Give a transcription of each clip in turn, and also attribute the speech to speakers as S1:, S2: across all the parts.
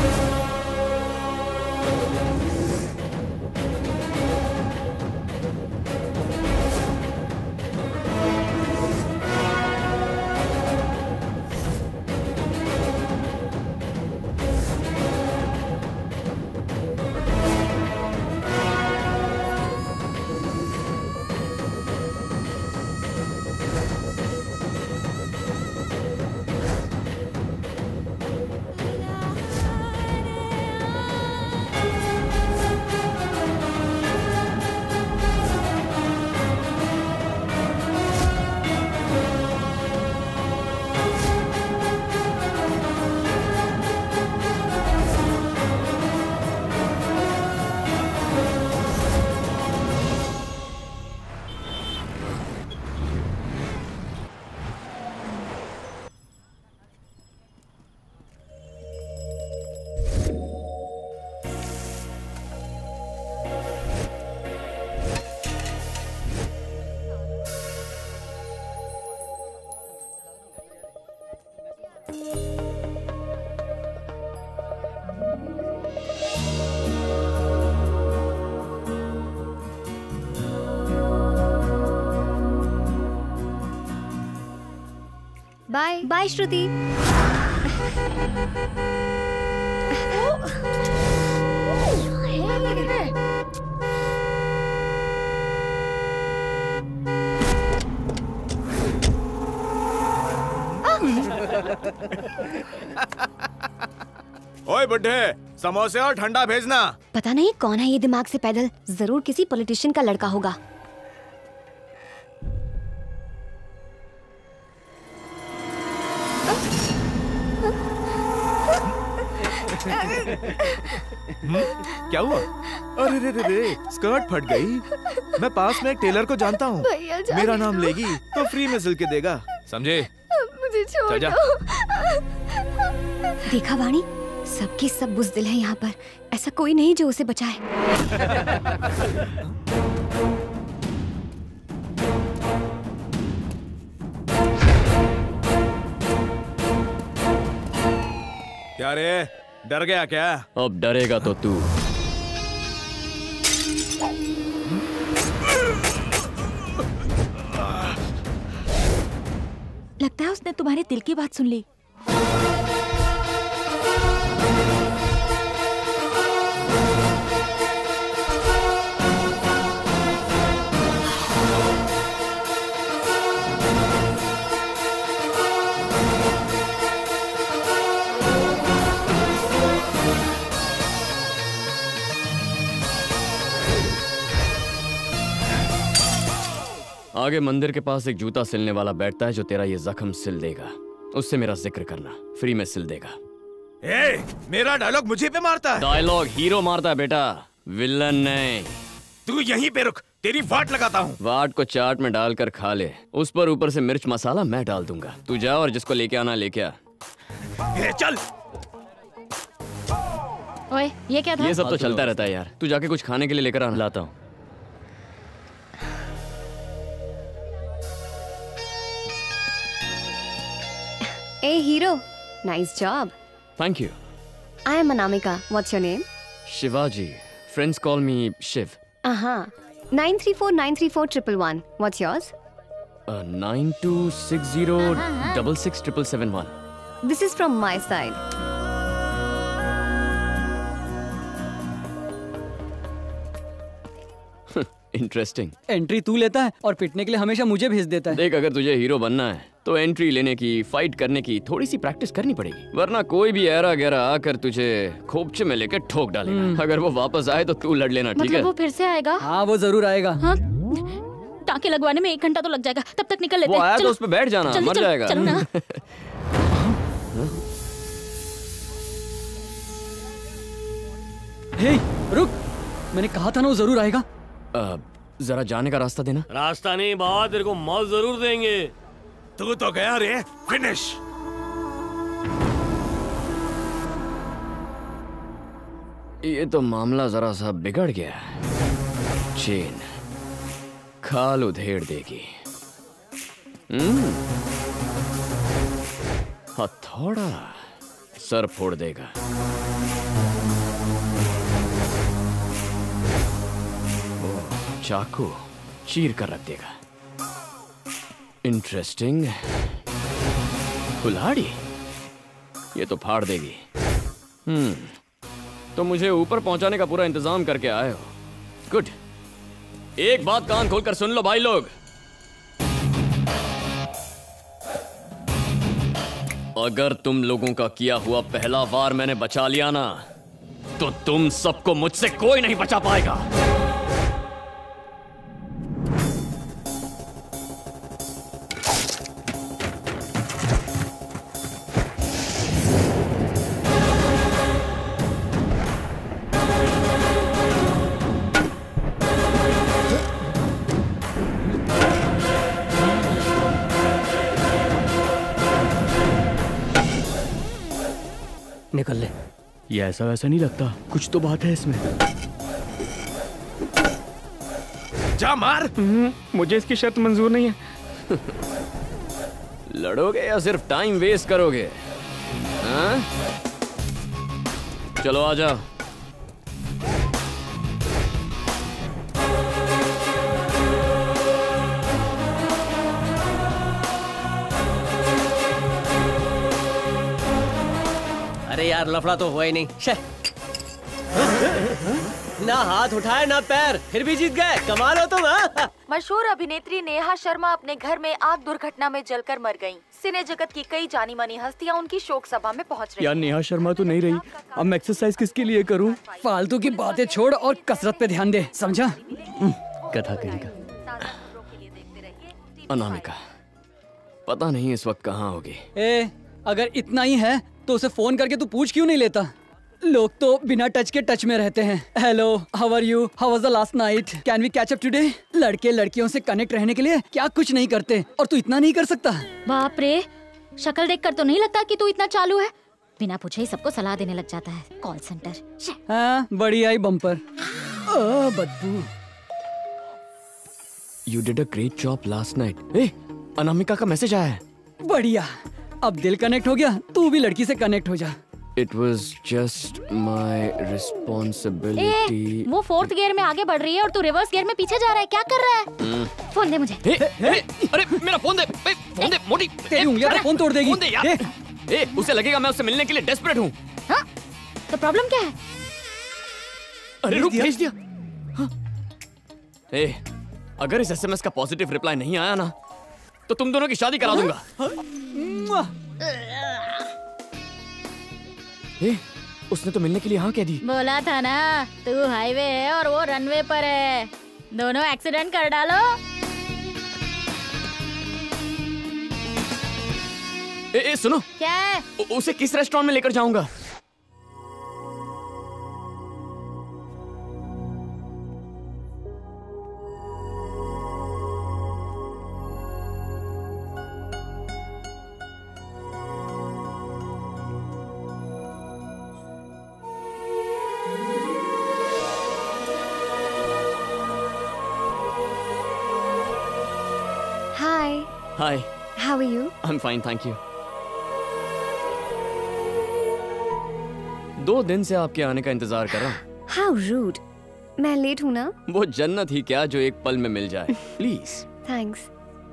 S1: Bye bye श्रुति।
S2: ओए बुड्ढे, समोसे और ठंडा भेजना।
S1: पता नहीं कौन है ये दिमाग से पैदल, जरूर किसी पॉलिटिशियन का लड़का होगा।
S2: क्या हुआ? अरे रे रे रे, स्कर्ट फट गई। मैं पास में एक टेलर को जानता हूँ, मेरा नाम लेगी तो फ्री में सिल के देगा, समझे?
S1: मुझे छोड़ दो। देखा वाणी, सबके सब बुज़दिल हैं यहाँ पर, ऐसा कोई नहीं जो उसे बचाए।
S2: क्या रे, डर गया क्या?
S3: अब डरेगा तो तू।
S4: लगता है उसने तुम्हारे दिल की बात सुन ली।
S3: आगे मंदिर के पास एक जूता सिलने वाला बैठता है जो तेरा ये जख्म सिल देगा। उससे मेरा जिक्र करना, फ्री में सिल देगा।
S2: मेरा डायलॉग मुझे पे मारता है?
S3: डायलॉग हीरो मारता है बेटा, विलन नहीं।
S2: तू यहीं पे रुक, तेरी वाट लगाता हूँ।
S3: वाट को चाट में डालकर खा ले, उस पर ऊपर से मिर्च मसाला मैं डाल दूंगा। तू जा और जिसको लेके आना लेके आ।
S2: चल।
S4: ओए, ये क्या था?
S3: ये सब तो चलता रहता है यार, तू जाके कुछ खाने के लिए लेकर आना। लाता हूँ।
S1: Hey hero, nice job.
S3: Thank you.
S1: I am Anamika. What's your name?
S3: Shivaji. Friends call me Shiv.
S1: 934934111. What's yours?
S3: 9260667771.
S1: This is from my side.
S3: Interesting.
S5: Entry तू लेता है और पिटने के लिए हमेशा मुझे भेज देता है।
S3: देख, अगर तुझे हीरो बनना है तो एंट्री लेने की, फाइट करने की थोड़ी सी प्रैक्टिस करनी पड़ेगी, वरना कोई भी ऐरा गैरा आकर तुझे खोपचे में लेकर ठोक डालेगा। अगर वो वापस आए तो तू लड़ लेना, ठीक है?
S4: मतलब वो फिर से आएगा?
S5: हाँ, वो जरूर आएगा।
S4: हाँ? टाँके लगवाने में 1 घंटा तो लग जाएगा, तब तक निकल लेते हैं।
S3: वो आया तो उस पे बैठ जाना, मर जाएगा।
S4: चलो ना।
S5: हे, रुक, मैंने कहा था ना वो जरूर आएगा।
S3: जरा जाने का रास्ता देना।
S6: रास्ता नहीं बाबा, तेरे को मौत जरूर देंगे।
S2: तू तो गया रे, फिनिश।
S3: ये तो मामला जरा सा बिगड़ गया। चेन खाल उधेड़ देगी। हथौड़ा सर फोड़ देगा। चाकू चीर कर रख देगा। इंटरेस्टिंग। कुल्हाड़ी, ये तो फाड़ देगी। तो मुझे ऊपर पहुंचाने का पूरा इंतजाम करके आए हो। गुड। एक बात कान खोलकर सुन लो भाई लोग, अगर तुम लोगों का किया हुआ पहला वार मैंने बचा लिया ना, तो तुम सबको मुझसे कोई नहीं बचा पाएगा।
S5: निकल ले।
S3: ये ऐसा वैसा नहीं लगता, कुछ तो बात है इसमें।
S2: जा मार।
S3: मुझे इसकी शर्त मंजूर नहीं है। लड़ोगे या सिर्फ टाइम वेस्ट करोगे? हाँ? चलो आ जाओ।
S7: अरे यार लफड़ा तो हुआ ही नहीं। ना हाथ उठाए ना पैर, फिर भी जीत गए। कमाल हो तुम।
S8: मशहूर अभिनेत्री नेहा शर्मा अपने घर में आग दुर्घटना में जलकर मर गयीं। सिने जगत की कई जानी मानी हस्तियां उनकी शोक सभा में पहुंच रही।
S5: यार नेहा शर्मा तो नहीं रही, अब मैं एक्सरसाइज किसके लिए करूं? फालतू की बातें छोड़ और कसरत पे ध्यान दे, समझा?
S3: कथा कहेगा। अनामिका पता नहीं इस वक्त कहाँ होगी।
S5: अगर इतना ही है तो उसे फोन करके तू पूछ क्यों नहीं लेता? लोग तो बिना टच के टच में रहते हैं। Hello, how are you, how was the last night, can we catch up today? लड़के लड़कियों से कनेक्ट रहने के लिए क्या कुछ नहीं करते, और तू इतना नहीं कर सकता?
S4: बाप रे, शक्ल देखकर तो नहीं लगता कि तू इतना चालू है। बिना पूछे ही सबको सलाह देने लग जाता है। Call centre.
S5: हाँ, बड़ी आई बम्पर। बदबू।
S3: You did a great job last night. Anamika का मैसेज आया है।
S5: बढ़िया, अब दिल कनेक्ट हो गया, तू भी लड़की से कनेक्ट हो जा।
S3: It was just my responsibility.
S4: वो फोर्थ गियर में आगे बढ़ रही है और तू रिवर्स गियर में पीछे जा रहा है। क्या कर रहा है? फोन दे मुझे।
S3: अरे मेरा फोन दे, फोन दे मोटी।
S5: तेरी उंगलियां तो फोन तोड़ देगी।
S3: फोन दे यार। उसे लगेगा मैं उससे मिलने के लिए डेस्परेट हूँ।
S4: हाँ? तो प्रॉब्लम क्या है?
S3: अरे रुक, भेज दिया। हाँ? अगर इस एसएमएस का पॉजिटिव रिप्लाई नहीं आया ना, तो तुम दोनों की शादी करा दूंगा। उसने तो मिलने के लिए हाँ कह दी।
S4: बोला था ना, तू हाईवे है और वो रनवे पर है, दोनों एक्सीडेंट कर डालो।
S3: सुनो।
S4: क्या है?
S3: उसे किस रेस्टोरेंट में लेकर जाऊंगा?
S1: Hi. How are you?
S3: I'm fine, thank you. 2 दिन से आपके आने का इंतजार कर रहा हूँ।
S1: How rude. मैं लेट हूँ ना?
S3: वो जन्नत ही क्या जो एक पल में मिल जाए। Please.
S1: Thanks.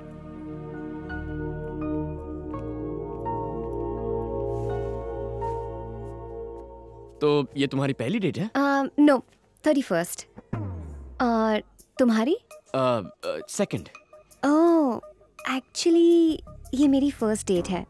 S3: तो ये तुम्हारी पहली डेट है?
S1: No, 31st. और तुम्हारी?
S3: Second.
S1: Oh. एक्चुअली ये मेरी फर्स्ट डेट है।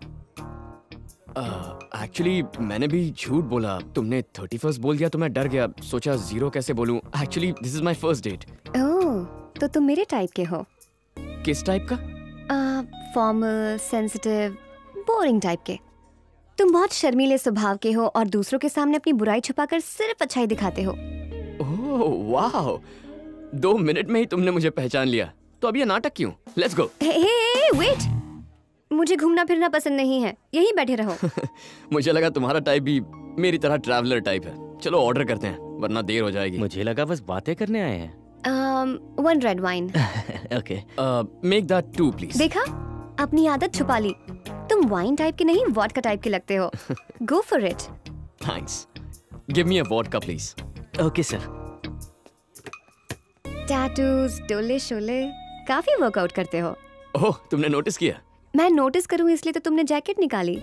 S3: एक्चुअली मैंने भी झूठ बोला। तुमने 31st बोल दिया तो मैं डर गया, सोचा 0 कैसे बोलूं। Actually this is my first date.
S1: Oh, तो तुम मेरे टाइप के हो।
S3: किस टाइप का?
S1: फॉर्मल, सेंसिटिव, बोरिंग टाइप के। तुम बहुत शर्मीले स्वभाव के हो और दूसरों के सामने अपनी बुराई छुपाकर सिर्फ अच्छाई दिखाते हो।
S3: ओह वाह, 2 मिनट में ही तुमने मुझे पहचान लिया। तो अब ये नाटक क्यों? Let's go.
S1: Wait. मुझे घूमना फिरना पसंद नहीं है, यहीं बैठे रहो।
S3: मुझे लगा तुम्हारा टाइप भी मेरी तरह ट्रैवलर टाइप है। चलो ऑर्डर करते हैं, वरना देर हो जाएगी।
S7: मुझे लगा बस बातें करने आए हैं।
S1: 1 red wine.
S3: Okay. Make that 2 please.
S1: देखा, अपनी आदत छुपा ली। तुम वाइन टाइप के नहीं, वोडका टाइप के लगते हो। Go for it.
S3: Thanks. Give me a vodka please.
S7: Okay sir.
S1: Tattoos, डोले शोले, काफी वर्कआउट करते हो।
S3: ओह, तुमने नोटिस किया?
S1: मैं नोटिस करूं इसलिए तो तुमने जैकेट निकाली।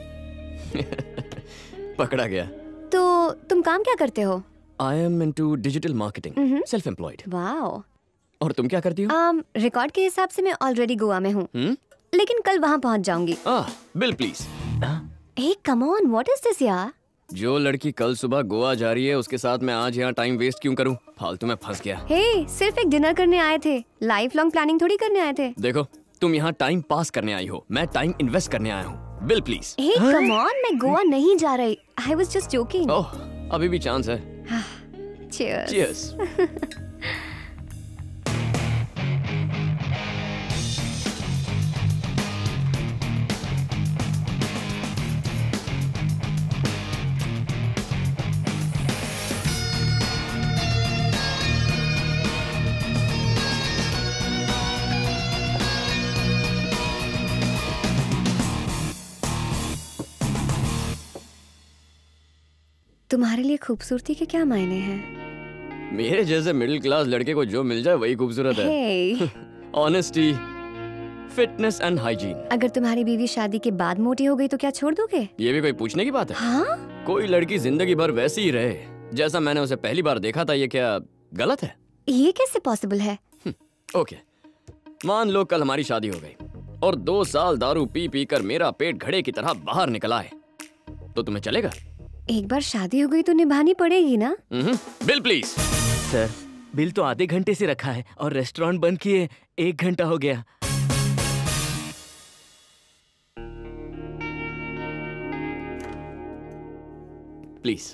S3: पकड़ा गया।
S1: तो तुम काम क्या करते हो?
S3: I am into digital marketing, self-employed.
S1: Wow.
S3: और तुम क्या करती हो?
S1: रिकॉर्ड के हिसाब से मैं ऑलरेडी गोवा में हूँ, लेकिन कल वहाँ पहुँच जाऊंगी।
S3: Bill please.
S1: Hey, come on, what is this यार?
S3: जो लड़की कल सुबह गोवा जा रही है उसके साथ मैं आज यहाँ टाइम वेस्ट क्यों करूँ? फालतू में फंस गया।
S1: Hey, सिर्फ एक डिनर करने आए थे, लाइफ लॉन्ग प्लानिंग थोड़ी करने आए थे।
S3: देखो, तुम यहाँ टाइम पास करने आई हो, मैं टाइम इन्वेस्ट करने आया हूँ। Bill please.
S1: Hey, come on, मैं गोवा नहीं जा रही। I was just joking.
S3: ओह, अभी भी चांस है।
S1: Cheers.
S3: Cheers.
S1: तुम्हारे लिए खूबसूरती के क्या मायने हैं?
S3: मेरे जैसे मिडिल क्लास लड़के को जो मिल जाए वही खूबसूरत है।
S1: Hey.
S3: Honesty, fitness and hygiene.
S1: अगर तुम्हारी बीवी शादी के बाद मोटी हो गई तो क्या छोड़ दोगे?
S3: ये भी कोई पूछने की बात है?
S1: हाँ?
S3: कोई लड़की जिंदगी भर वैसी ही रहे जैसा मैंने उसे पहली बार देखा था, ये क्या गलत है?
S1: ये कैसे पॉसिबल है?
S3: ओके, मान लो कल हमारी शादी हो गई और 2 साल दारू पी पी कर मेरा पेट घड़े की तरह बाहर निकल आए, तो तुम्हें चलेगा?
S1: एक बार शादी हो गई तो निभानी पड़ेगी ना?
S3: Bill please.
S7: सर, बिल तो आधे घंटे से रखा है और रेस्टोरेंट बंद किए 1 घंटा हो गया।
S3: प्लीज।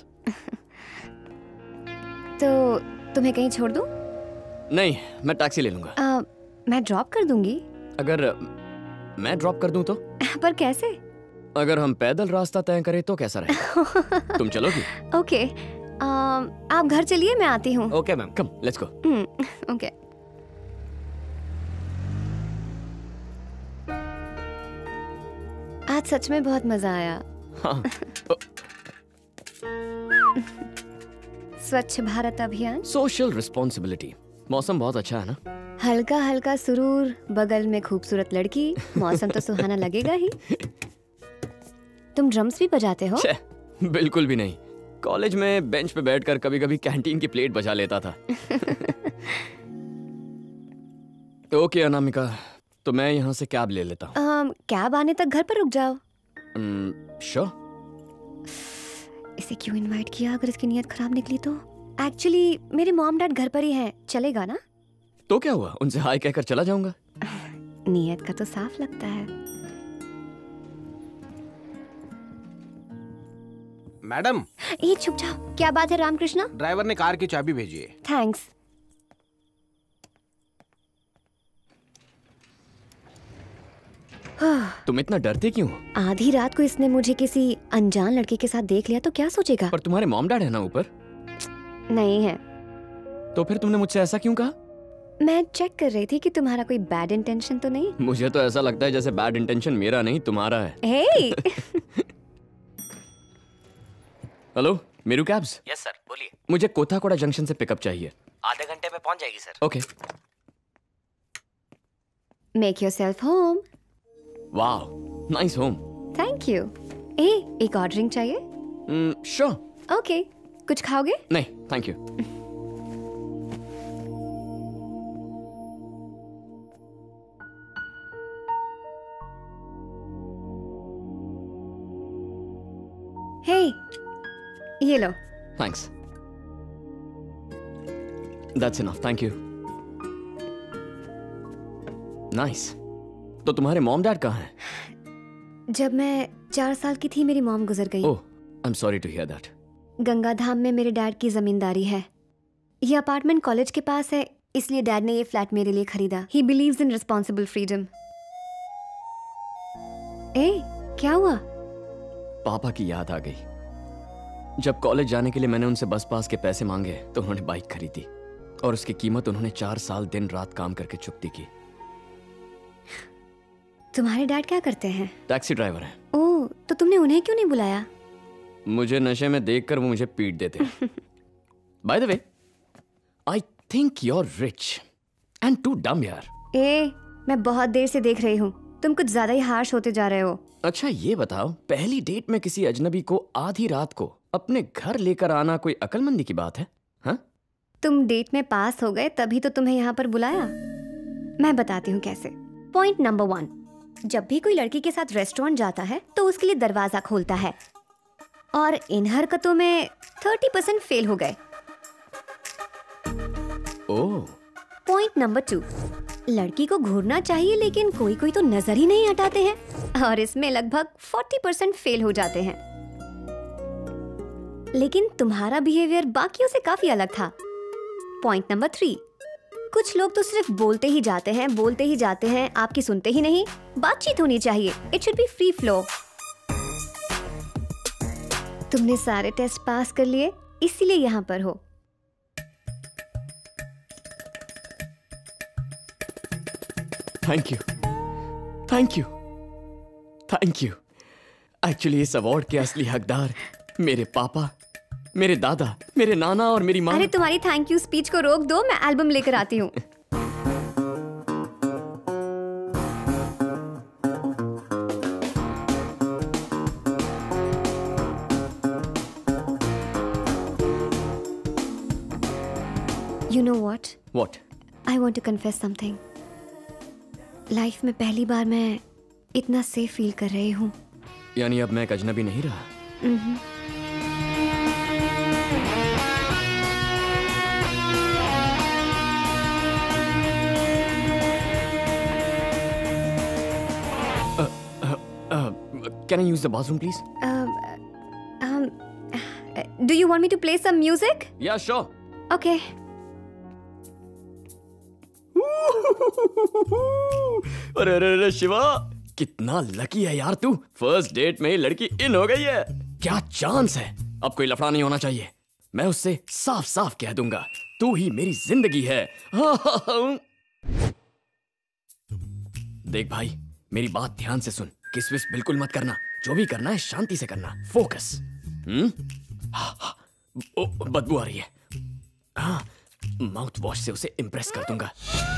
S1: तो तुम्हें कहीं छोड़ दूं?
S3: नहीं, मैं टैक्सी ले लूंगा।
S1: मैं ड्रॉप कर दूंगी।
S3: अगर मैं ड्रॉप कर दूं तो?
S1: पर कैसे?
S3: अगर हम पैदल रास्ता तय करें तो कैसा रहेगा? तुम चलोगी?
S1: ओके, आप घर चलिए, मैं आती हूँ।
S3: Okay ma'am, come let's go.
S1: Okay. आज सच में बहुत मजा आया।
S3: हाँ।
S1: स्वच्छ भारत अभियान,
S3: सोशल रिस्पॉन्सिबिलिटी। मौसम बहुत अच्छा है ना?
S1: हल्का हल्का सुरूर, बगल में खूबसूरत लड़की, मौसम तो सुहाना लगेगा ही। तुम ड्रम्स भी बजाते हो?
S3: बिल्कुल भी नहीं। कॉलेज में बेंच पे बैठकर कभी-कभी कैंटीन की प्लेट बजा लेता था। ओके अनामिका, तो मैं यहाँ से कैब ले लेता हूँ।
S1: कैब आने तक घर पर रुक जाओ।
S3: श्योर।
S1: इसे क्यों इनवाइट किया अगर इसकी नीयत खराब निकली तो? एक्चुअली मेरे मॉम डैड घर पर ही हैं, चलेगा ना?
S3: तो क्या हुआ, उनसे हाय कहकर चला जाऊंगा।
S1: नीयत का तो साफ लगता है।
S9: मैडम,
S1: ये चुप जाओ। क्या बात है रामकृष्णा?
S9: ड्राइवर ने कार की चाबी भेजी है।
S1: थैंक्स।
S3: तुम इतना डरते क्यों?
S1: आधी रात को इसने मुझे किसी अनजान लड़के के साथ देख लिया तो क्या सोचेगा?
S3: पर तुम्हारे मॉम डैड है ना ऊपर?
S1: नहीं है।
S3: तो फिर तुमने मुझसे ऐसा क्यों कहा?
S1: मैं चेक कर रही थी कि तुम्हारा कोई बैड इंटेंशन तो नहीं।
S3: मुझे तो ऐसा लगता है जैसे बैड इंटेंशन मेरा नहीं तुम्हारा है।
S1: Hey.
S7: Hello,
S3: Meru cabs?
S7: Yes sir, बोलिए।
S3: मुझे कोथाकोड़ा जंक्शन से पिकअप चाहिए।
S7: आधे घंटे में पहुंच जाएगी sir.
S3: Okay.
S1: Make yourself home.
S3: Wow, nice home.
S1: Thank you. एक और ड्रिंक चाहिए?
S3: श्योर।
S1: ओके, कुछ खाओगे?
S3: नहीं, थैंक यू।
S1: हे, ये लो।
S3: Thanks. That's enough, thank you. Nice. तो तुम्हारे मॉम डैड कहाँ हैं?
S1: जब मैं 4 साल की थी मेरी मॉम गुजर गई।
S3: Oh, I am sorry to hear that.
S1: Gangadham में मेरे डैड की जमींदारी है। ये अपार्टमेंट कॉलेज के पास है, इसलिए डैड ने ये फ्लैट मेरे लिए खरीदा। He believes in responsible freedom. क्या हुआ?
S3: पापा की याद आ गई। जब कॉलेज जाने के लिए मैंने उनसे बस पास के पैसे मांगे तो उन्होंने बाइक खरीदी और उसकी कीमत उन्होंने 4 साल दिन रात काम करके चुकती की।
S1: तुम्हारे डैड क्या करते हैं?
S3: टैक्सी ड्राइवर हैं।
S1: ओह, तो तुमने उन्हें क्यों नहीं बुलाया?
S3: मुझे नशे में देखकर वो मुझे पीट देते। By the way, I think you are rich. And too dumb यार।
S1: मैं बहुत देर से देख रही हूँ, तुम कुछ ज्यादा ही हार्श होते जा रहे हो।
S3: अच्छा ये बताओ, पहली डेट में किसी अजनबी को आधी रात को अपने घर लेकर आना कोई अक्लमंदी की बात है? हाँ?
S1: तुम डेट में पास हो गए तभी तो तुम्हें यहाँ पर बुलाया। मैं बताती हूँ कैसे। पॉइंट नंबर 1, जब भी कोई लड़की के साथ रेस्टोरेंट जाता है तो उसके लिए दरवाजा खोलता है, और इन हरकतों में 30% फेल हो गए।
S3: ओह।
S1: पॉइंट नंबर 2, लड़की को घूरना चाहिए लेकिन कोई कोई तो नजर ही नहीं हटाते हैं, और इसमें लगभग 40% फेल हो जाते हैं। लेकिन तुम्हारा बिहेवियर बाकियों से काफी अलग था। पॉइंट नंबर 3, कुछ लोग तो सिर्फ बोलते ही जाते हैं, आपकी सुनते ही नहीं। बातचीत होनी चाहिए, it should be free flow. तुमने सारे टेस्ट पास कर लिए, इसीलिए यहाँ पर हो।
S3: Thank you, thank you, thank you. Actually इस अवार्ड के असली हकदार मेरे पापा, मेरे दादा, मेरे नाना और मेरी माँ।
S1: अरे तुम्हारी थैंक यू स्पीच को रोक दो, मैं एल्बम लेकर आती हूँ। You know what?
S3: What?
S1: I want to confess something. Life में पहली बार मैं इतना सेफ फील कर रही हूँ।
S3: यानी अब मैं एक अजनबी नहीं रहा? Can I use the bathroom, please?
S1: Do you want me to play some music?
S3: Yeah, sure.
S1: Okay.
S3: अरे शिवा, कितना लकी है यार तू। फर्स्ट डेट में ही लड़की इन हो गई है। क्या चांस है। अब कोई लफड़ा नहीं होना चाहिए। मैं उससे साफ साफ कह दूंगा, तू ही मेरी जिंदगी है। देख भाई, मेरी बात ध्यान से सुन। किस विस बिल्कुल मत करना। जो भी करना है शांति से करना। फोकस। बदबू आ रही है। हाँ, माउथ वॉश से उसे इम्प्रेस कर दूंगा।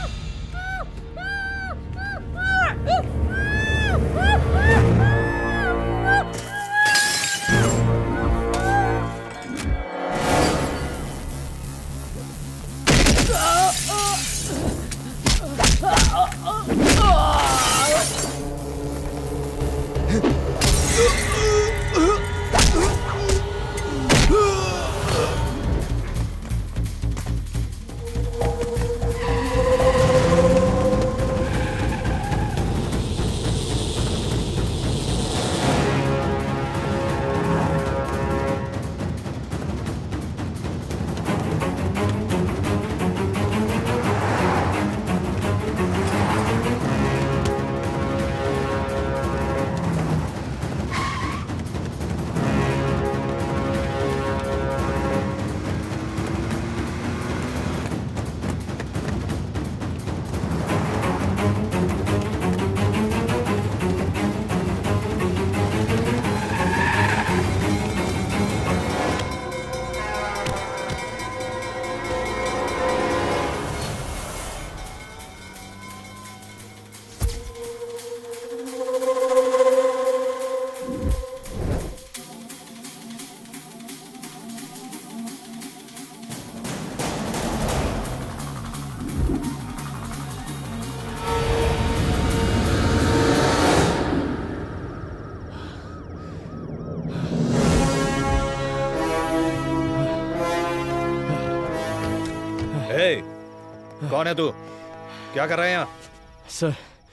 S2: कौन है तू? क्या कर रहा है यहाँ?
S3: सर,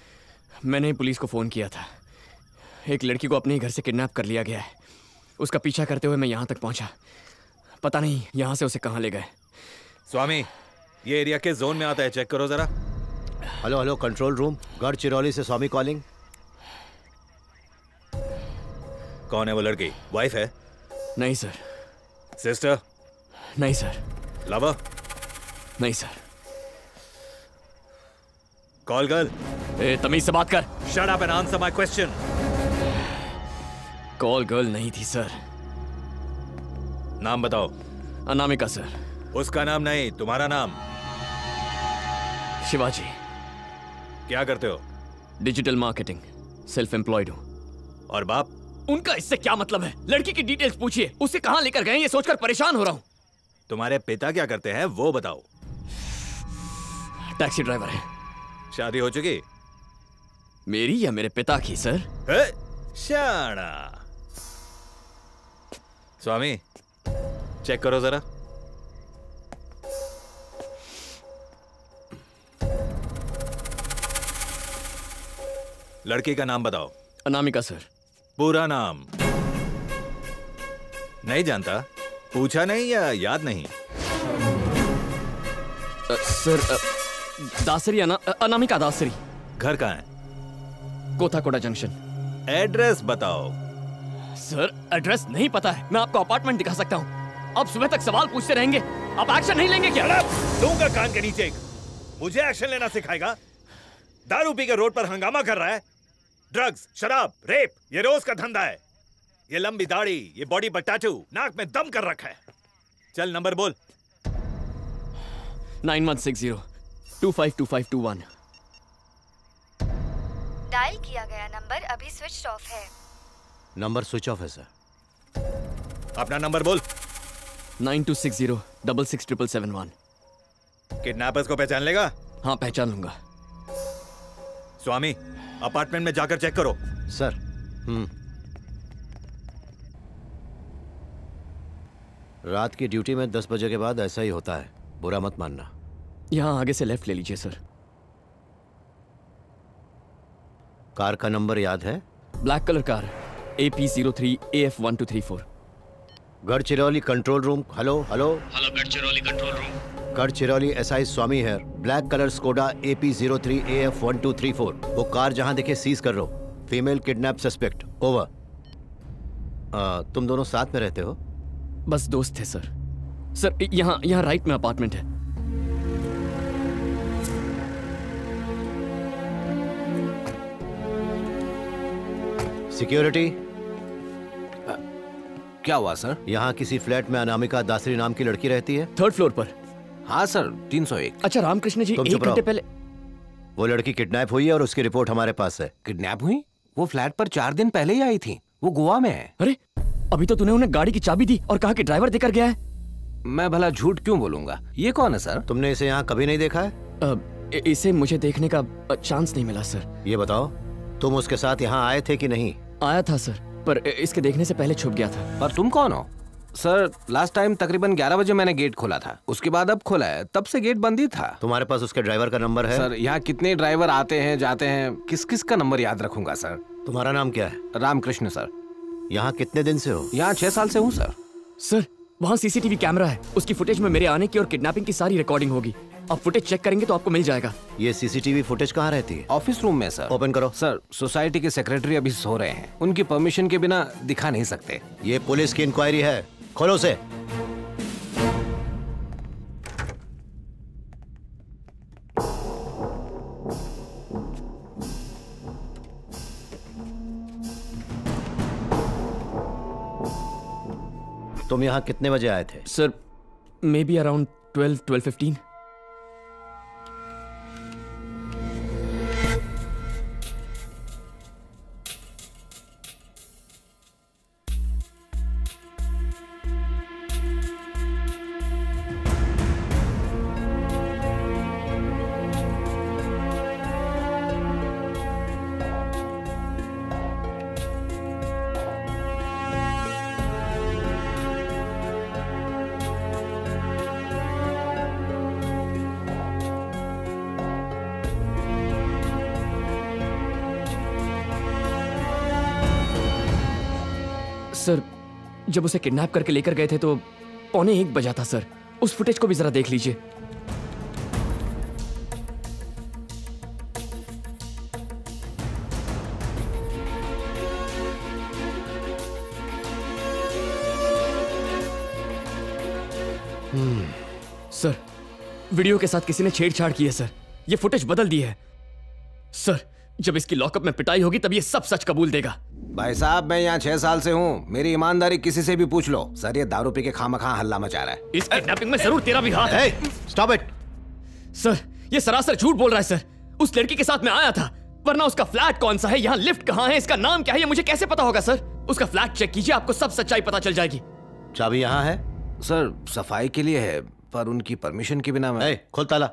S3: मैंने पुलिस को फोन किया था। एक लड़की को अपने घर से किडनैप कर लिया गया है। उसका पीछा करते हुए मैं यहाँ तक पहुँचा। पता नहीं यहाँ से उसे कहाँ ले गए।
S2: स्वामी, ये एरिया के जोन में आता है, चेक करो जरा।
S9: Hello hello, control room, Gadchiroli से स्वामी कॉलिंग।
S2: कौन है वो लड़की? वाइफ है?
S3: नहीं सर।
S2: सिस्टर?
S3: नहीं सर।
S2: लवर?
S3: नहीं सर।
S2: Call girl?
S3: तमीज से बात कर।
S2: Shut up and answer my question.
S3: Call girl नहीं थी सर।
S2: नाम बताओ।
S3: अनामिका सर।
S2: उसका नाम नहीं, तुम्हारा नाम।
S3: शिवाजी।
S2: क्या करते हो?
S3: डिजिटल मार्केटिंग, सेल्फ एम्प्लॉयड हूँ।
S2: और बाप?
S3: उनका इससे क्या मतलब है? लड़की की डिटेल्स पूछिए, उसे कहाँ लेकर गए ये सोचकर परेशान हो रहा हूँ।
S2: तुम्हारे पिता क्या करते हैं वो बताओ।
S3: टैक्सी ड्राइवर है।
S2: शादी हो चुकी?
S3: मेरी या मेरे पिता की सर?
S2: शाना। स्वामी चेक करो जरा। लड़की का नाम बताओ।
S3: अनामिका सर।
S2: पूरा नाम? नहीं जानता? पूछा नहीं या याद नहीं?
S3: सर दासरी अनामिका दासरी।
S2: घर कहाँ है?
S3: कोथाकोटा जंक्शन।
S2: एड्रेस बताओ।
S3: सर एड्रेस नहीं पता है। मैं आपको अपार्टमेंट दिखा सकता हूँ। अब सुबह तक सवाल पूछते रहेंगे, आप एक्शन नहीं लेंगे क्या?
S2: दूंगा कान के नीचे। मुझे एक्शन लेना सिखाएगा? दारू पी के रोड पर हंगामा कर रहा है। ड्रग्स, शराब, रेप ये रोज का धंधा है। ये लंबी दाढ़ी, ये बॉडी पर टैटू, नाक में दम कर रखा है। चल नंबर बोल।
S3: 9160-252521।
S1: डायल किया गया नंबर अभी स्विच ऑफ है।
S9: नंबर स्विच ऑफ है सर।
S2: अपना नंबर बोल।
S3: 9260-667771।
S2: किडनैपर्स को पहचान लेगा?
S3: हाँ पहचान लूंगा।
S2: स्वामी अपार्टमेंट में जाकर चेक करो।
S9: सर। रात की ड्यूटी में 10 बजे के बाद ऐसा ही होता है, बुरा मत मानना।
S3: यहाँ आगे से लेफ्ट ले लीजिए सर।
S9: कार का नंबर याद है?
S3: Black colour car, AP03 AF1234।
S9: Gadchiroli control room. Hello hello
S7: hello Gadchiroli control room.
S9: Gadchiroli SI Swami है। Black colour Skoda AP03 AF1234। वो कार जहां दिखे सीज कर लो। Female kidnap suspect. ओवर। तुम दोनों साथ में रहते हो?
S3: बस दोस्त थे सर। सर यहाँ राइट में अपार्टमेंट है।
S9: सिक्योरिटी।
S10: क्या हुआ सर?
S9: यहाँ किसी फ्लैट में अनामिका दासरी नाम की लड़की रहती है?
S3: 3rd फ्लोर पर।
S10: हाँ सर 301।
S3: अच्छा रामकृष्ण जी, 1 घंटे पहले
S9: वो लड़की किडनैप हुई है और उसकी रिपोर्ट हमारे पास है।
S10: किडनैप हुई? वो फ्लैट पर 4 दिन पहले ही आई थी। वो गोवा में है।
S3: अरे अभी तो तूने उन्हें गाड़ी की चाबी दी और कहा कि ड्राइवर देकर गया है।
S10: मैं भला झूठ क्यों बोलूंगा? ये कौन है सर?
S9: तुमने इसे यहाँ कभी नहीं देखा है?
S3: इसे मुझे देखने का चांस नहीं मिला सर।
S9: ये बताओ तुम उसके साथ यहाँ आए थे कि नहीं?
S3: आया था सर, पर इसके देखने से पहले छुप गया था।
S10: और तुम कौन हो? सर लास्ट टाइम तकरीबन 11 बजे मैंने गेट खोला था, उसके बाद अब खोला है, तब से गेट बंद ही था।
S9: तुम्हारे पास उसके ड्राइवर का नंबर है?
S10: सर यहाँ कितने ड्राइवर आते हैं जाते हैं, किस किस का नंबर याद रखूंगा सर।
S9: तुम्हारा नाम क्या है?
S10: रामकृष्ण सर।
S9: यहाँ कितने दिन से हो?
S10: यहाँ 6 साल से हूँ सर।
S3: सर वहाँ CCTV कैमरा है, उसकी फुटेज में मेरे आने की और किडनैपिंग की सारी रिकॉर्डिंग होगी। आप फुटेज चेक करेंगे तो आपको मिल जाएगा।
S9: ये CCTV फुटेज कहाँ रहती है?
S10: ऑफिस रूम में सर।
S9: ओपन करो।
S10: सर सोसाइटी के सेक्रेटरी अभी सो रहे हैं, उनकी परमिशन के बिना दिखा नहीं सकते।
S9: ये पुलिस की इंक्वायरी है, खोलो उसे। तुम यहाँ कितने बजे आए थे?
S3: Sir maybe around 12-12:15। Sir जब उसे किडनैप करके लेकर गए थे तो 1:45 बजा था सर। उस फुटेज को भी जरा देख लीजिए। सर वीडियो के साथ किसी ने छेड़छाड़ की है सर। ये फुटेज बदल दी है सर। जब इसकी लॉकअप में पिटाई होगी तब ये सब सच कबूल देगा।
S10: भाई साहब मैं यहाँ 6 साल से हूँ, मेरी ईमानदारी किसी से भी पूछ लो। सर ये दारू पी के खामखा हल्ला मचा रहा है।
S3: इस किडनैपिंग में जरूर तेरा भी हाथ है।
S9: Stop it.
S3: सर ये सरासर झूठ बोल रहा है सर। उस लड़की के साथ मैं आया था, वरना उसका फ्लैट कौन सा है, यहाँ लिफ्ट कहाँ है, इसका नाम क्या है, ये मुझे कैसे पता होगा सर? उसका फ्लैट चेक कीजिए, आपको सब सच्चाई पता चल जाएगी।
S9: चाबी यहाँ है
S10: सर, सफाई के लिए है, पर उनकी परमिशन के बिना मैं।
S9: खोल ताला।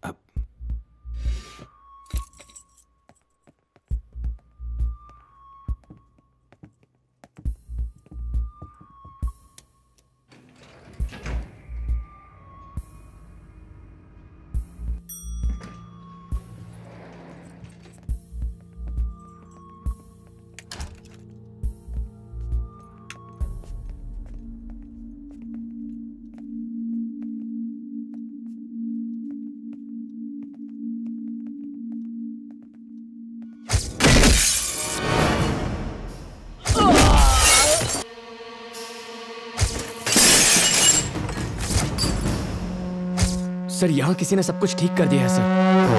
S3: सर यहाँ किसी ने सब कुछ ठीक कर दिया है सर।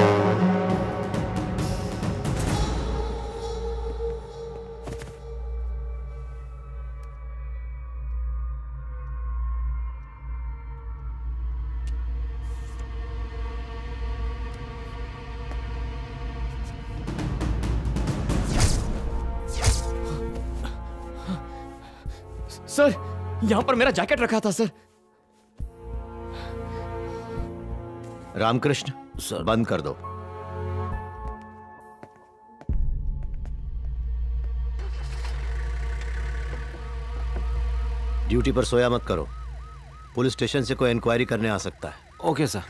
S3: सर यहाँ पर मेरा जैकेट रखा था सर।
S9: रामकृष्ण सर, बंद कर दो। ड्यूटी पर सोया मत करो, पुलिस स्टेशन से कोई इंक्वायरी करने आ सकता है।
S10: Okay sir.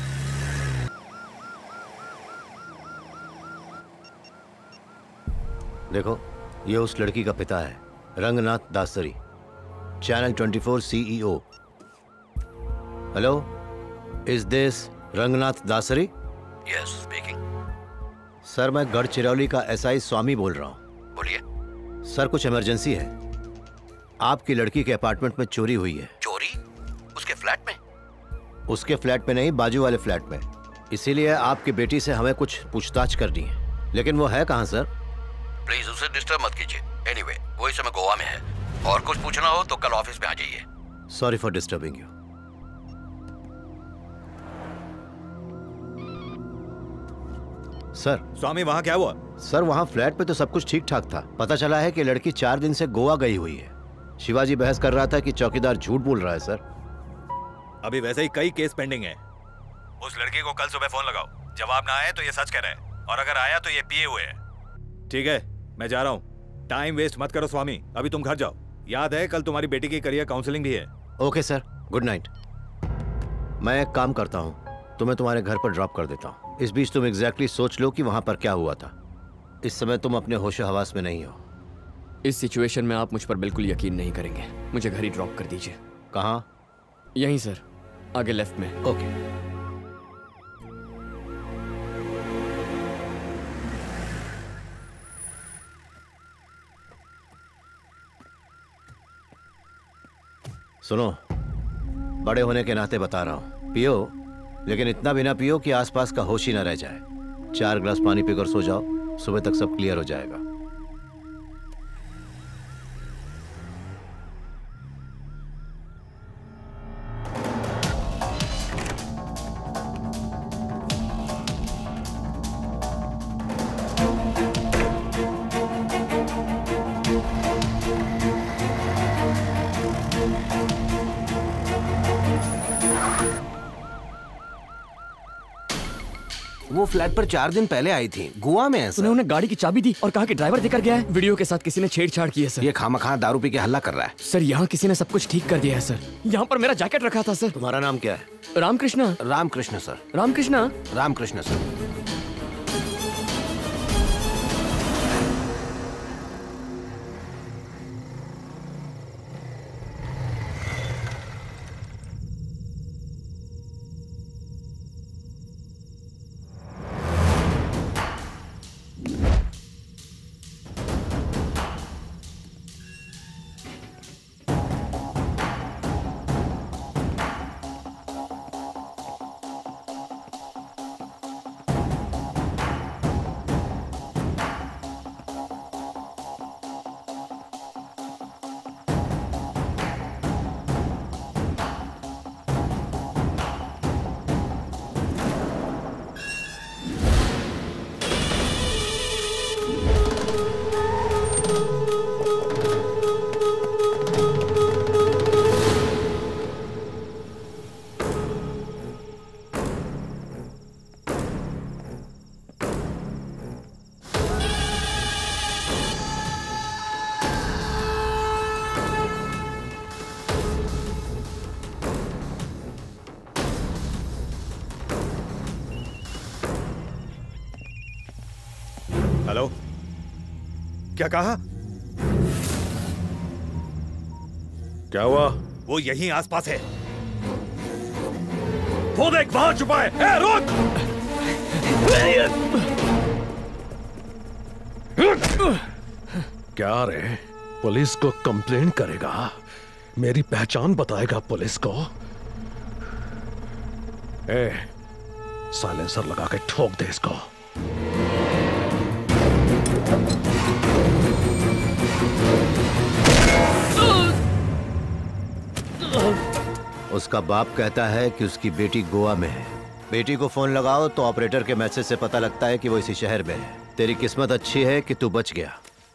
S9: देखो, ये उस लड़की का पिता है, Ranganath Dasari, channel 24 CEO। Hello, is this Ranganath Dasari?
S11: Yes, speaking.
S9: Sir, मैं गढ़चिरौली का SI स्वामी बोल रहा हूँ।
S11: बोलिए।
S9: सर, कुछ इमरजेंसी है। आपकी लड़की के अपार्टमेंट में चोरी हुई है।
S11: चोरी? उसके फ्लैट में?
S9: उसके फ्लैट में नहीं, बाजू वाले फ्लैट में। इसीलिए आपकी बेटी से हमें कुछ पूछताछ करनी है। लेकिन वो है कहाँ सर?
S11: प्लीज उसे डिस्टर्ब मत कीजिए। एनीवे, वो इस समय गोवा में है। और कुछ पूछना हो तो कल ऑफिस में आ जाइए।
S9: Sorry for disturbing you. Sir,
S2: Swami वहाँ क्या हुआ?
S9: सर, वहाँ फ्लैट पे तो सब कुछ ठीक ठाक था। पता चला है कि लड़की 4 दिन से गोवा गई हुई है। शिवाजी बहस कर रहा था कि चौकीदार झूठ बोल रहा है सर।
S2: अभी वैसे ही कई केस पेंडिंग है। उस लड़की को कल सुबह फोन लगाओ, जवाब ना आए तो ये सच कह रहा है, और अगर आया तो ये पिए हुए है। ठीक है, मैं जा रहा हूँ। टाइम वेस्ट मत करो स्वामी, अभी तुम घर जाओ। याद है कल तुम्हारी बेटी की करियर काउंसलिंग भी है।
S9: Okay sir, good night. मैं एक काम करता हूँ, तुम्हें तुम्हारे घर पर ड्रॉप कर देता हूँ। इस बीच तुम एग्जैक्टली सोच लो कि वहां पर क्या हुआ था। इस समय तुम अपने होशो हवास में नहीं हो।
S3: इस सिचुएशन में आप मुझ पर बिल्कुल यकीन नहीं करेंगे। मुझे घर ही ड्रॉप कर दीजिए।
S9: कहाँ?
S3: यहीं सर, आगे लेफ्ट में।
S9: ओके। सुनो, बड़े होने के नाते बता रहा हूँ, पियो, लेकिन इतना भी ना पियो कि आसपास का होश ही ना रह जाए। 4 गिलास पानी पीकर सो जाओ, सुबह तक सब क्लियर हो जाएगा।
S10: वो फ्लैट पर 4 दिन पहले आई थी, गोवा में है सर।
S3: उन्होंने गाड़ी की चाबी दी और कहा कि ड्राइवर देकर गया है। वीडियो के साथ किसी ने छेड़छाड़ की है सर।
S10: ये खामखा दारू पी के हल्ला कर रहा है।
S3: सर, यहाँ किसी ने सब कुछ ठीक कर दिया है सर। यहाँ पर मेरा जैकेट रखा था सर।
S9: तुम्हारा नाम क्या है?
S3: Ramakrishna.
S10: Ramakrishna sir.
S3: Ramakrishna?
S10: Ramakrishna sir.
S2: Hello, क्या कहा?
S12: क्या हुआ?
S2: वो यहीं आसपास है। वो देख, वहां छुपा है। ए, रुक!
S12: क्या रे, पुलिस को कंप्लेन करेगा? मेरी पहचान बताएगा पुलिस को? ए, साइलेंसर लगा के ठोक दे इसको।
S9: उसका बाप कहता है कि उसकी बेटी गोवा में है। बेटी को फोन लगाओ तो ऑपरेटर के मैसेज से पता लगता है कि वो इसी शहर में है। तेरी किस्मत अच्छी है कि तू बच गया।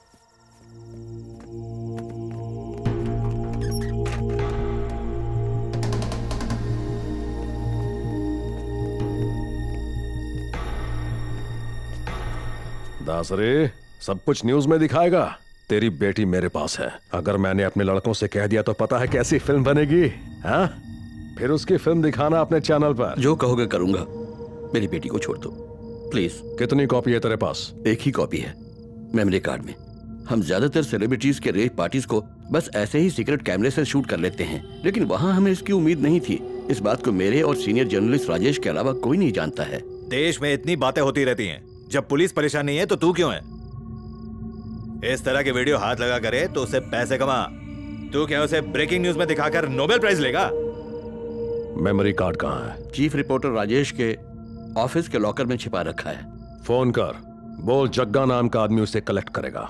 S12: दासरे, सब कुछ न्यूज में दिखाएगा। तेरी बेटी मेरे पास है। अगर मैंने अपने लड़कों से कह दिया तो पता है कैसी फिल्म बनेगी। हाँ, फिर उसकी फिल्म दिखाना अपने चैनल पर।
S11: जो कहोगे करूंगा। मेरी बेटी को छोड़ दो प्लीज।
S12: कितनी कॉपी है तेरे पास?
S11: एक ही कॉपी है, मेमोरी कार्ड में। हम ज्यादातर सेलिब्रिटीज के रेप पार्टीज को बस ऐसे ही सीक्रेट कैमरे से शूट कर लेते हैं, लेकिन वहाँ हमें इसकी उम्मीद नहीं थी। इस बात को मेरे और सीनियर जर्नलिस्ट राजेश के अलावा कोई नहीं जानता है।
S2: देश में इतनी बातें होती रहती हैं, जब पुलिस परेशान नहीं है तो तू क्यों है? इस तरह के वीडियो हाथ लगा करे तो उससे पैसे कमा। तू क्या उसे ब्रेकिंग न्यूज में दिखाकर नोबेल प्राइज लेगा?
S12: मेमोरी कार्ड कहाँ है?
S11: चीफ रिपोर्टर राजेश के ऑफिस के लॉकर में छिपा रखा है।
S12: फोन कर, बोल जग्गा नाम का आदमी उसे कलेक्ट करेगा।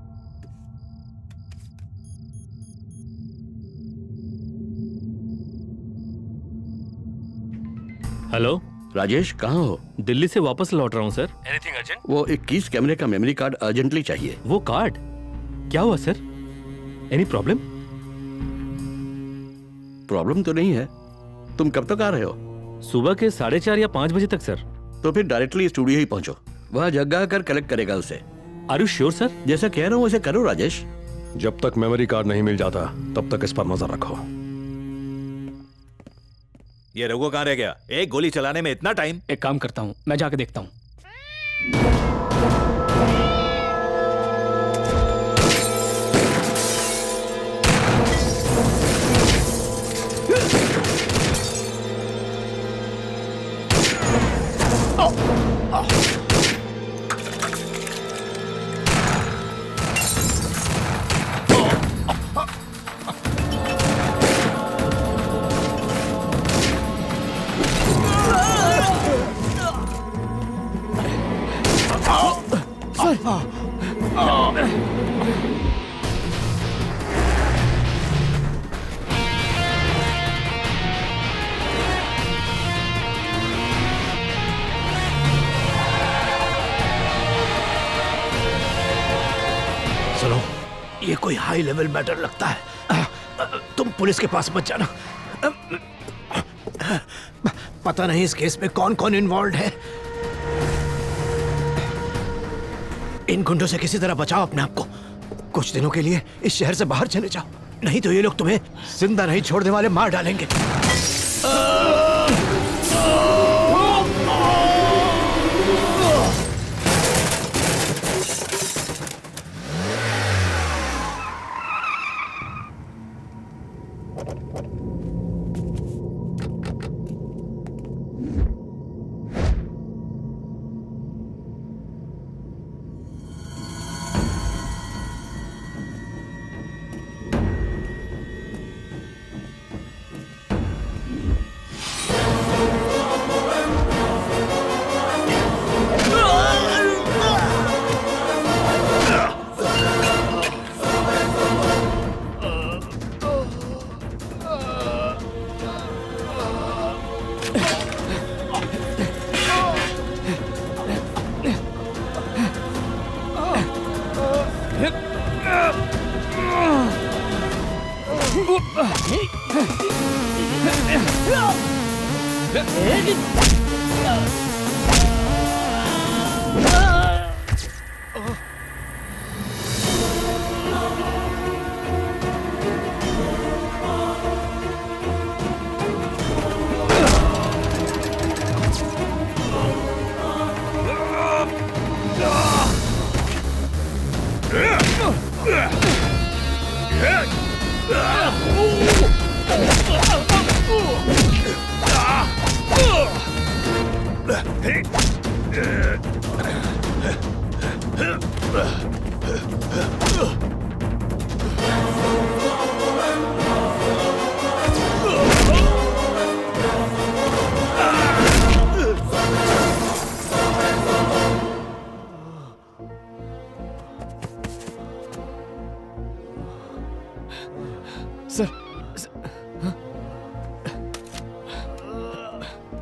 S6: हेलो
S11: राजेश, कहाँ हो?
S6: दिल्ली से वापस लौट रहा हूँ सर। Anything urgent?
S11: वो 21 कैमरे का मेमोरी कार्ड अर्जेंटली चाहिए।
S6: वो कार्ड? क्या हुआ सर? Any problem?
S11: प्रॉब्लम तो नहीं है। तुम कब तक आ रहे हो?
S6: सुबह के 4:30 या 5 बजे तक सर।
S11: तो फिर डायरेक्टली स्टूडियो ही पहुंचो, वहाँ जग्गा कर कलेक्ट करेगा उसे।
S6: Are you sure sir?
S11: जैसा कह रहा हूँ वैसे करो राजेश।
S12: जब तक मेमोरी कार्ड नहीं मिल जाता तब तक इस पर नजर रखो।
S2: ये रघु कहाँ रह गया? एक गोली चलाने में इतना टाइम?
S5: एक काम करता हूँ, मैं जाके देखता हूँ।
S9: सुनो, ये कोई हाई लेवल मैटर लगता है। तुम पुलिस के पास मत जाना। पता नहीं इस केस में कौन कौन इन्वॉल्व है। इन गुंडों से किसी तरह बचाओ अपने आप को। कुछ दिनों के लिए इस शहर से बाहर चले जाओ, नहीं तो ये लोग तुम्हें जिंदा नहीं छोड़ने वाले, मार डालेंगे।